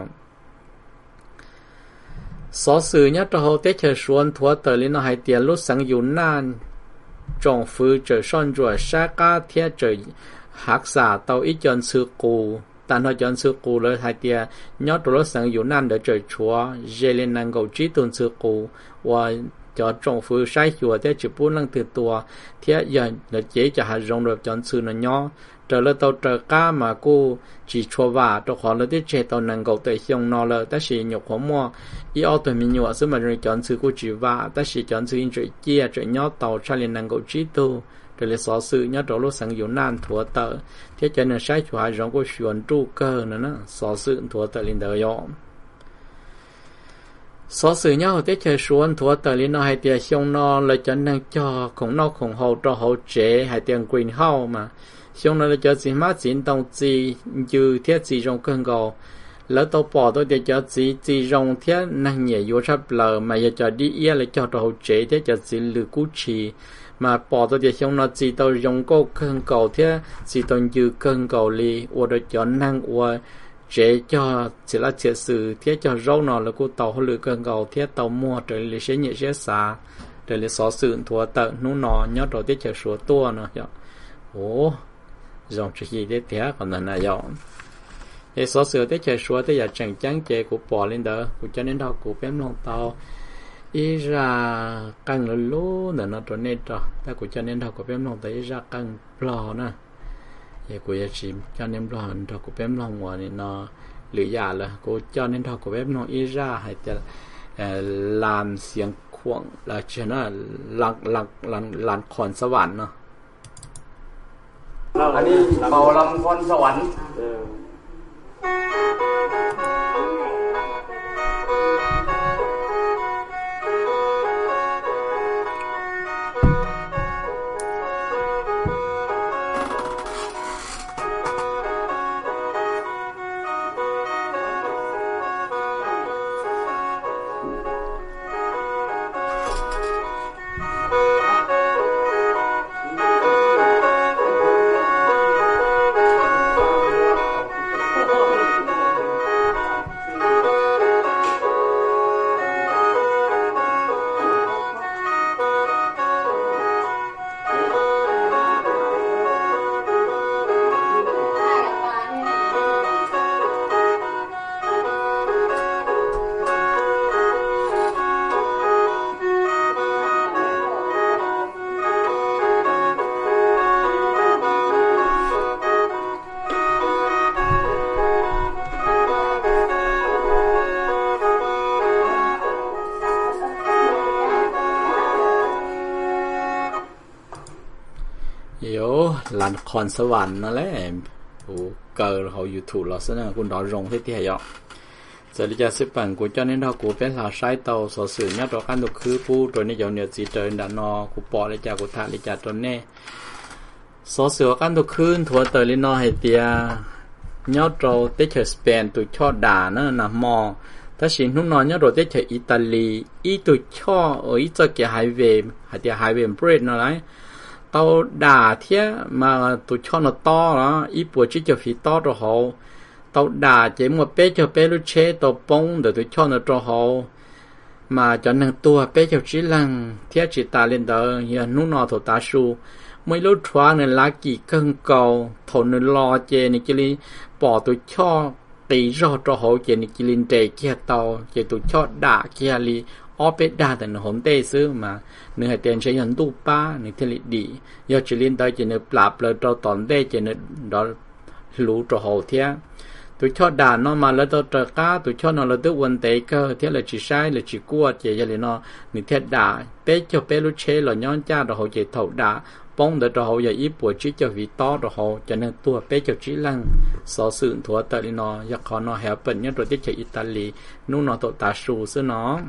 สอสื่อเนี่ยจะเอาเตะเชิญชวนทัวเตอร์ลินให้เตียลุสังอยู่นานจงฟื้นเจอซ่อนจั่วชาก้าเทียเจอหักษาเตาอีจอนซื้อกูแต่เราจอนซื้อกูเลยให้เตียยอดตัวรถสังอยู่นั่นเดี๋ยวเจอชัวเจเลนังกูจีตุนซื้อกูว่าจะจงฟื้นใช้หัวเที่ยจีบปุ่นลังติดตัวเที่ยยันเดี๋ยวเจ๊จะหารงแบบจอนซื้อนั่นย่อเจอแล้วตัวเจอก้ามากูจีชัวว่าตัวขอเลยที่เจตัวนังกูตัวเชียงนอเลยแต่สิหยกหัวมัวอีเอาตัวมีหยวซึ่งมันจอนซื้อกูจีว่าแต่สิจอนซื้ออินเจเจียเจย่อเตาใช้เลนังกูจีตัวđể lấy số sự nhớ đó lúc sáng dùng nan thua tờ thế cho nên sai chủ hai giống của chuyển trụ cơ nữa nè số sự thua tờ lên đời yo số sự nhớ thế chơi chuyển thua tờ lên nó hay tiền xong nó là cho nên cho khủng nó khủng hậu cho hậu chế hay tiền quyền hậu mà xong nó là cho gì mà chính đồng gì như thiết gì trong cơn gò lỡ tao bỏ tôi để cho gì trong thiết năng nhẹ vô sắp lờ mà giờ cho đi ia là cho hậu chế thế cho gì lừa cú trì mà bỏ tôi để xong nó chỉ tao dùng câu cơn cầu thế chỉ tao như cơn cầu li và được chọn năng và chế cho chỉ là chế sự thế cho rau nó là cô tàu hơi lừa cơn cầu thế tàu mua trở lại sẽ nhẹ sẽ xả trở lại xóa sự thua tận nó nọ nhớ rồi thế chờ số tua nữa chứ ố dòng chỉ gì thế thế còn là này dòng để xóa sự thế chờ số thế giờ chẳng chắn chế của bỏ lên đó của cho nên đó của bém lòng tàu ý ra căng lú nữa nó trở nên trò ta của cho nên đó của bém lòng tới ý ra căng lò nè vậy của chỉ cho nên lò trò của bém lòng ngoài này nó หรือยาละกูเจ้าเน้นทอกูเว็บน้องอีร่าให้จะลานเสียงควงละเช่นว่าลานคอนสวรรค์เนาะอันนี้เบาลำคอนสวรรค์ลานคอนสวรรค์นั่นแหละโอ้เกิดเขาอยู่ถูกเราซะนะคุณดอรงที่ที่เหรอจะจะสิบปังกูเจ้าเนี่ยเรากูเป็นลาใช้เตาสอสื่อเนี่ยตัวกันตัวคือผู้ตัวนี้อย่างเนี่ยจีเจอดันนอกูปอเลยจากกูทาเลยจากตัวนี้สอสื่อกันตัวคืนทัวเตอร์ลินอให้เตียเนี่ยเราเตเชอร์สเปนตัวชอด่านะนะมอถ้าสินุ่นนอนเนี่ยเราเตเชอร์อิตาลีอีตัวชออีจะเกี่ยไฮเวย์หาเตียไฮเวย์บริดอะไรตาด่าเทียมาตัวชอนต่อแล้วอีปวดชิจะฟีต่อตัวเขาตาด่าเจมัวเป๊ะจะเป๊ะลุเชตัวปงเดี๋ยวตัวชอนตัวเขามาจนหนึ่งตัวเป๊ะจะชิลังเทียจิตาเล่นเดอเฮียนุ่นนอตัวตาชูไม่รู้ทัวในลากีเกิงเก่าทนรอเจนิกิลีปอตัวชอตีรอตัวเขาเจนิกิลินเตเกียเตาเจตัวชอด่าเกียลีอเป็ดด่าแต่หนุ่มเต้ซื้อมาเนื้อเตียนใช้ยันตู้ป้าในเทลิดียอดจิลินได้จะเนื้อปราบเลยเราตอนได้จะเนื้อดอรู้ตัวเขาเทียตัวชอด่านอมาแล้วตัวตะก้าตัวชอนอเราตัววันเตก็เทียเลยจีใช้เลยจีกัวเจยเลยนอในเทียด่าเป๊ะจะเป๊ะรู้เชหล่อย้อนจ้าตัวเขาเจเท่าด่าป้องเดี๋ยวเราอย่าอีปวดชิจะวิตอตัวเขาจะเนื้อตัวเป๊ะจะชิลังสอสื่อถั่วเตลินออยากขอนอแฮปเปิลเนี่ยตัวที่จะอิตาลีนู่นนอตัวตาชูซึ่งเนาะ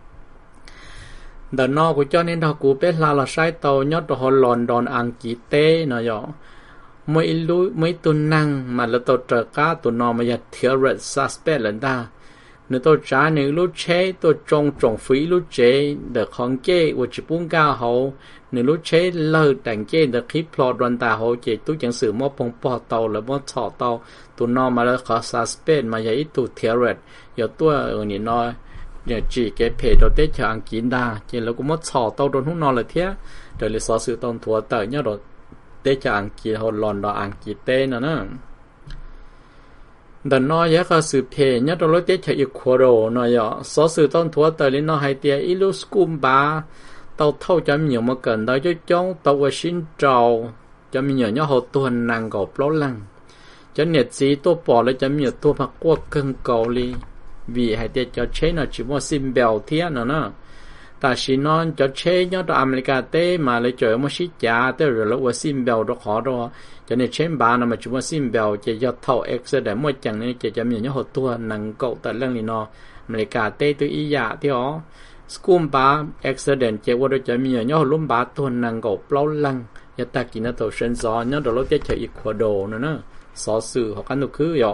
เดินนอกกูเจ้าเนี่ยเรากูเป็นลาลาใช้เตายอดตัวลอนดอนอังกฤษเต้เนาะยอไม่รู้ไม่ตุนนั่งมาแล้วตัวเจอก้าตัวนอมาอย่าเทียร์เรสซัสเปดเลยด้าเนื้อตัวจ้าเนื้อลูกเชตัวจงฝีลูกเจเด็กของเก้วัชิปุ่งก้าเขาเนื้อลูกเชเลิศแต่งเก้เด็กคลิปพลอดรันตาเขาเจตุจังสื่อมอพงปอเตาหรือมอถอเตาตัวนอมาแล้วขอซัสเปดมาอย่าอีตัวเทียร์เรสอย่าตัวนี่น้อยเนี่ยจีเก็บเพจเราเตะฉางกินได้เจนเราก็มัดสอเตาโดนหุ้นนอนเลยเทียเดี๋ยวเลยสอสื่อตอนทัวเตอเนี่ยเราเตะฉางกินฮอลลอนเราอังกฤษเต้นะเดินน้อยแยกสื่อเพจเนี่ยเราเตะฉางอีควาโรเนาะย่อสอสื่อตอนทัวเตอเลยน้อยให้เตียอิลูสกุมบาเตาเท่าจะมีมาเกินได้จะจ้องเตาว่าชินเจ้าจะมีเนี่ยเขาตัวนางกอบล้อลังจะเน็ตสีตัวปอแล้วจะมีตัวผักกวกเกินเกาหลีvì hai tiệt cho chế nó chỉ mua sim bèo thiên nó ta chỉ non cho chế nhớ đó America té mà lấy chơi mua xí chả té rồi lấy sim bèo đó khó đó cho nên chế ba nó mà chỉ mua sim bèo chỉ cho thầu x để mua chẳng nên chỉ cho mình nhớ hột tua năng cậu tại lần này nó America té tôi ý giả thế ó school ba accident chỉ qua đó cho mình nhớ hột lúm ba tua năng cậu lâu lăng giờ ta chỉ nó tàu sen gió nhớ đó lấy cái chơi Ecuador nữa xó sự hoặc ăn được cứ vậy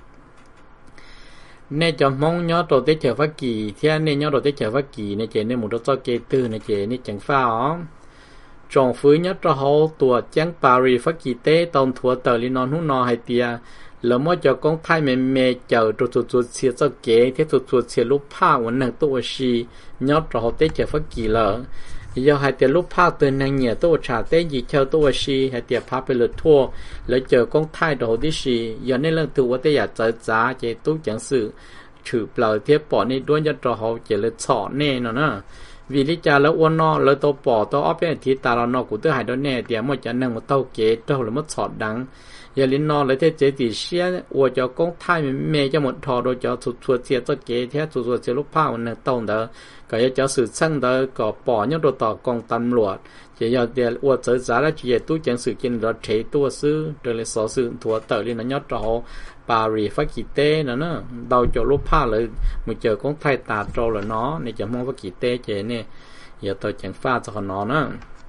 nên cho mong nhớ đồ tết chờ phát kỳ thì nên nhớ đồ tết chờ phát kỳ nên chế nên một đồ cho kê tư nên chế nên chẳng pha ó tròn phứ nhớ cho hậu tua chẳng Paris phát kỳ tết tông thua tờ li non hú no hay tia lỡ mỗi cho con thay mẹ chờ chuột xìa cho kê thế chuột xìa lúc pha vẫn năng tua xì nhớ cho hậu tết chờ phát kỳ lỡ giờ hai tia lúc pha từ năng nhẹ tua trả tết gì chờ tua xì hai tia phaไปเลยทั่วแล้วเจอcon thay đồ đi xì giờ nên lần từว่าเตยจะจ้าเจตู้จังสื่อถือเปล่าเทียบปอนี่ด้วยจะรอเขาเจเลยสอนแน่เนาะ vì lý cha lỡ uốn nó lỡ tàu bỏ tàu ốp bên thì ta là nó cũng tới hai đứa nè thì một chân năng một tàu kế tàu là mất sọt đắng giờ lính nó lấy thế chế thì xe uốn cho công thay mẹ cho một thò đôi cho chuột chuột xe cho kế thế chuột chuột xe lúc phao nè tàu đó cái cho sự săn đó có bỏ nhớ đồ tàu công tầm luật chỉ giờ thì uốn tới giá là chỉ tu chẳng sự kiện đó chế tu sư rồi lấy số sự thua tờ lên nó nhớ trò Paris phát kỳ tê nữa đầu cho lúc phá lại một chờ cũng thay tà trâu là nó này chẳng mong phát kỳ tê chế nè giờ tôi chẳng pha cho nó nữa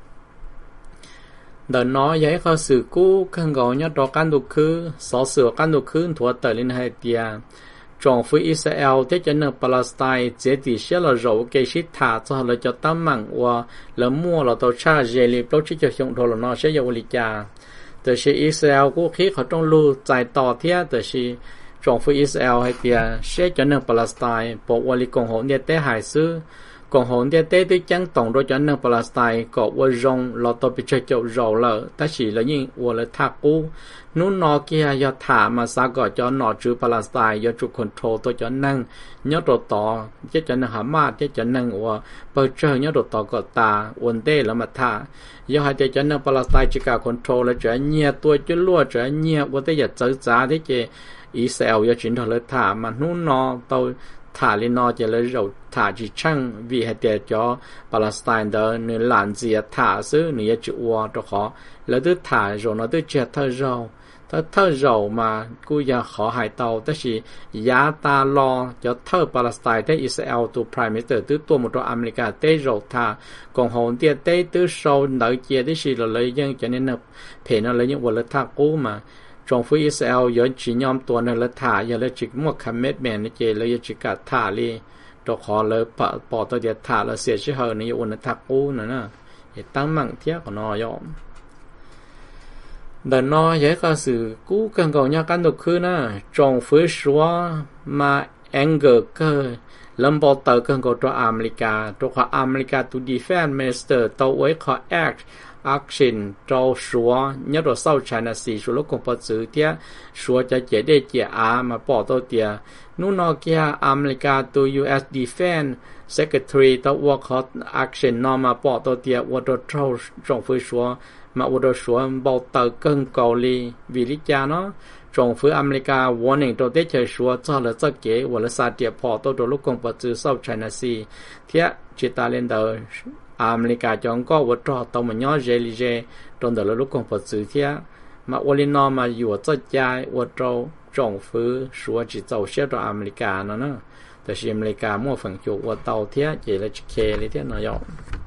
đời nó giấy có sự cũ khăn gọi nhớ trò căn đồ khứ số sửa căn đồ khứ thua tờ lên hai tia trong phía Israel thế cho nên Palestine chế thì sẽ là rổ cái shit thả cho là cho tâm mạng và là mua là tàu cha dễ liệp đâu chỉ cho dùng thôi là nó sẽ giàu lịch trảแต่是 Israel ก็คิดเขาต้องรู้ใจต่อเทียแต่是จงฟื้น Israel ให้เตียเชื่อจนนึงปาเลสไตน์บอกว่าลิกงหงเดียเต้หายซื้อกงหงเดียเต้ที่จังตรงโดยจนนึงปาเลสไตน์ก็ว่ารงเราต้องไปเชื่อเจ้าเราเลยแต่สิแล้วยิ่งว่าเลยทักกูนู้นนอเกียยอดถามาซาก็จอนอจือปาเลสไตน์ยอดจุดคอนโทรลตัวจนนึงยอดตัวต่อเจ้าจนนึงหามาเจ้าจนนึงว่าเปิดเจอยอดตัวต่อก็ตาวันเต้แล้วมาท่าgiờ hai thế cho nên Palestine chỉ cả control là trở nhẹ tuổi cho lúa trở nhẹ và thế giờ trở giá thế chứ Israel giờ chuyển đổi là thả mà nó tao thả lên nó chỉ là rồi thả chỉ chăng vì hai thế cho Palestine đó nên làm gì thả xứ nên chịu qua cho khó là thứ thả rồi nó thứ chết thở rồi thở rồi mà cứ giờ khó hại tàu tức là giá ta lo cho thở Palestine tới Israel từ Prime Minister từตัวmột trong America tới rồi thà còn hồn tiền tới từ sau đợi chia tới gì là lấy dân cho nên là phải nó lấy những vật lực thà cũ mà trong phía Israel giờ chỉ nhómตัวnày là thà giờ là chỉ một commitment này chỉ là chỉ cả thà đi cho khó là bỏตัวเดียวthà làเสียชื่อในวันนั้นthà cũ nữa nè tăng mạnh thiết của nó vậy đời nó dễ có sự cú cần cầu nhau căn được khứ na trong phía xóa mà anger cơ lâm bảo tờ cần cầu cho America cho họ America to defend minister tàu ấy họ action cho xóa nhớ rồi sau China Sea số lúc còn bắt giữ thế xóa cho chế để chế mà bỏ tàu tiềnนู้นนอเกียAmerica to US defense secretary tàu work hot action nó mà bỏ tàu tiềnว่าตัวtrong phía xóa mà ở đó số bảo tờ cân cầu li vì lý cha nó trong phía America warning đầu tiên chơi số cho là cho kế và là sa tiệp họ tôi lúc công bắt giữ sau China Sea thế chỉ ta lên đầu America chọn có vật trò tàu mà nhỏ dễ li trong đó lúc công bắt giữ thế mà Olino màอยู่cho trái vật trò trong phía số chỉ tàu xe cho America nóแต่是 America มั่วฝั่งจุvật tàu thế chỉ là kê li thế nó vậy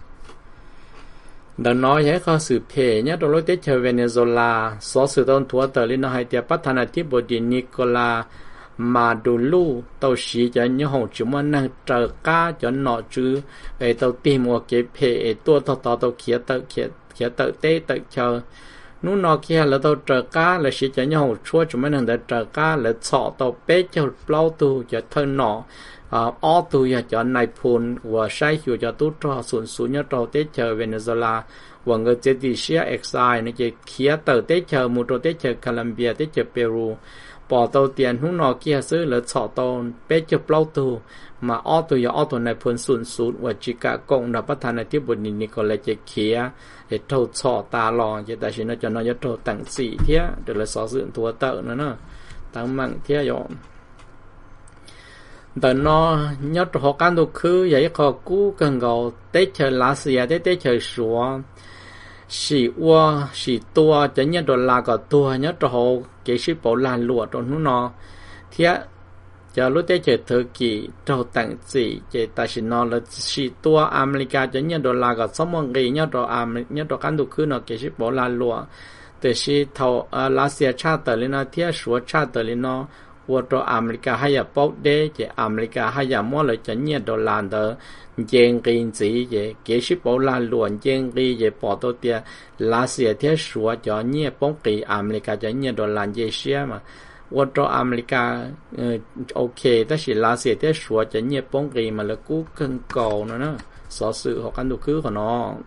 ดังน้อยให้เขาสืบเพเนี่ยตรงรถเตชเวเนซุเอลาสอสืบต้นทัวเตอร์ลินให้เตียประธานาธิบดีนิโคลามาดูลูตัวสีจะเนี่ยหงจุมันนั่งเจอก้าจะหนอจื้อตัวตีมัวเก็บเพตัวต่อตัวเขียเตเต้เตเชอนู้นนอเกียแล้วตัวเจอก้าแล้วสีจะเนี่ยหงชั่วจุมันนั่งเจอก้าแล้วสอตัวเป๊ะจะเปล่าตัวจะเธอหนออ้อตัวอยากจะในพูนว่าใช้อยู่จะตู้รอส่วนเนี่ยเราเตเชอเวเนซุเอลาว่าเงินเจดีเชียเอ็กไซเนี่ยจะเขียเตอร์เตเชอมูโตเตเชอโคลัมเบียเตเชอเปรูปอตัวเตียนหุ้นนอเกียซื้อหรือสอตัวเป๊ะจะเปล่าตัวมาอ้อตัวอยากอ้อตัวในพูนส่วนว่าจิกะกงดับประธานาธิบดีนิโคลัสจะเขียจะเท่าสอตาลอจะแต่ฉันน่าจะน้อยจะเท่าตั้งสี่เทียเดี๋ยวเราสอสื่อตัวเตอร์นะตั้งมั่งเทียยอมแต่นอยอดหอการดูคืออยากขอกู้กันก็เตะเชลาเซียเตะเชสัวสีวัวสีตัวจะเนี่ยดอลลาร์ก็ตัวยอดหอเกี่ยวกับโบราณหลวงตรงนู้นเทียจะรู้เตะเชเทอร์กีเราตั้งสีเจตาชินอลสีตัวอเมริกาจะเนี่ยดอลลาร์ก็สมองกียอดการดูคือเนาะเกี่ยวกับโบราณหลวงแต่สีเท่าลาเซียชาติเลยนะเทียสัวชาติเลยเนาะว่าตัวอเมริกาให้ยาป๊อกเดจะอเมริกาให้ยามั่วเลยจะเนี่ยดอลลาร์เดอเจงกินสีจะเกี่ยวกับโบราณหลวงเจงกีจะปอตัวเตียลาเซียเทียสัวจะเนี่ยป้องกีอเมริกาจะเนี่ยดอลลาร์เยเชียมาว่าตัวอเมริกาโอเคแต่สิลาเซียเทียสัวจะเนี่ยป้องกีมาแล้วกู้เกินเก่านะสอสื่อของกันดูคือของน้อง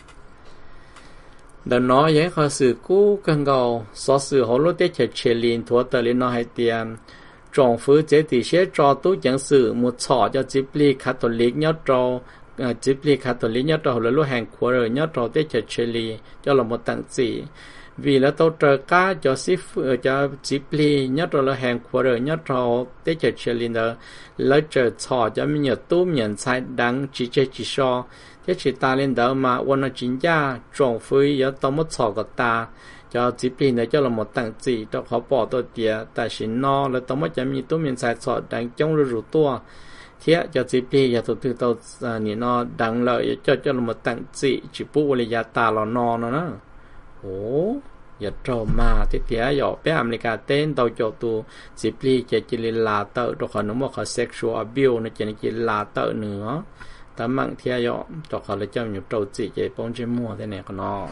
ดังน้อยยังขอสื่อกู้กันเก่าสอสื่อของรถเตชเชลินทัวเตอร์ลินน้อยให้เตียมจงฟื้นเจติเชจอตู้ยังสื่อมุดฉอจะจิบลีคาทอลิกยอดจอ chip li khá tổ lý nhất rồi là lúc hàng của rồi nhất rồi tới chơi li cho là một tặng gì vì là tôi chờ cá cho ship cho chip li nhất rồi là hàng của rồi nhất rồi tới chơi li nữa lấy chờ thọ cho mình nhớ tu miễn sai đăng chỉ chơi chỉ so thế chỉ ta lên đó màวันlà chính gia trồng phơi giờ tao mất thọ của ta cho chip li này cho là một tặng gì cho họ bỏ tôi tiền tại xin no là tao mất cho mình tu miễn sai thọ đăng trong rồi tua thế cho chip li giờ tôi tự tao nhìn nó đăng lợi cho là một tặng gì chỉ bù lại giá ta là no nó nữa ồ giờ trâu mà thế thì giờ bé America tên tàu cho tu simply chỉ là tợ rồi còn nó một cái sexual abuse nó chỉ là tợ nữa tấm mạng thì giờ cho họ là cho nhiều trâu chỉ bông trên mua thế này còn nó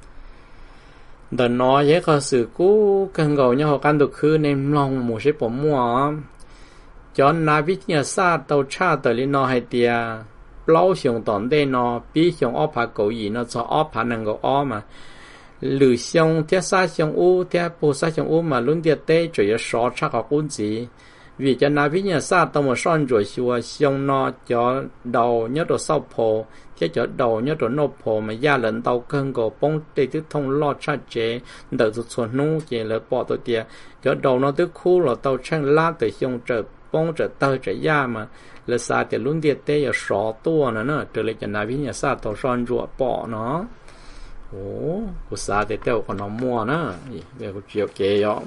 đợt nó vậy có sự cũ cần gầu nhau họ can được khứ nên lòng một số bỏ mua cho na biết nhà xa tàu cha tờ lên nó hay tiệt lâu xong tòn đây nó bí xong ốp phá cầu gì nó cho ốp phá năng cầu ốp mà lử xong thế sa xong u thế bố sa xong u mà luôn tiệt tê chỉ số chắc có cuốn gì vì cho na biết nhà sa tao mà son rồi xua xong nó cho đầu nhớ đồ sau phô thế cho đầu nhớ đồ nộp phô mà gia lẫn tao cân cổ bông tê thứ thông lo cha chế đợi tụt xuân nu chế lỡ bỏ tôi tiệt cho đầu nó tức khu là tao trang lá từ xong trở bông trở tơ trở gia mà lỡ sa thì luôn tiệt tê ở số tua nữa trở lại cho na biết nhà sa tao son rồi bỏ nó ồ, cô sa thì tao còn nó mua nữa, để cô chiều kê đó.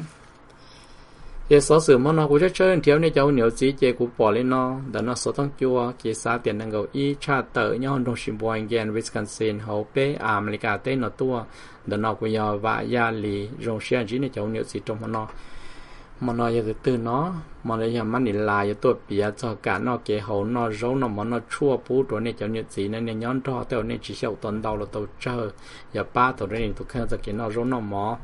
Cái số sự mà nó cũng chơi thiếu này cháu nhiều gì chơi cũng bỏ lên nó, để nó số tăng chua, cái sa tiền năng cầu y cha tự nhau trong sinh bộ anh gen Wisconsin hậu bé America tên nó tua, để nó cũng nhờ và gia lì trong xe chỉ này cháu nhiều gì trong mà nó giờ từ nó mà lấy nhà mình lạiตัวเปียcho cả nó cái hậu nó rau nó mà nó chua bù rồi này cho như gì nên nhón cho tao nên chỉ sau tuần đầu là tao chơi giờ ba tao đây tao khen cho cái nó rau nó mỏ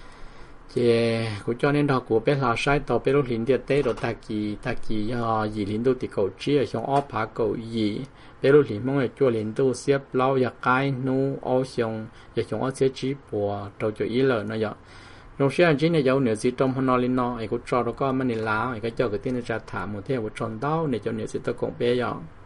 cái cũng cho nên đó của bé là sai tao bé lúc lính tiệt tế rồi ta kỳ gì lính tu thì cầu chia xong óp phá cầu gì bé lúc lính mong là cho lính tu xếp lau giờ cái nu ô xong giờ xong óp xếp chỉ bùa đầu cho ý lời nó vậy trong xe chỉ này giàu nhiều gì trong hôm nay nó ai cũng cho nó có mình lá ai cái cho cái tiền ra thả một theo một tròn đau này cho nhiều gì tôi cũng bé vậy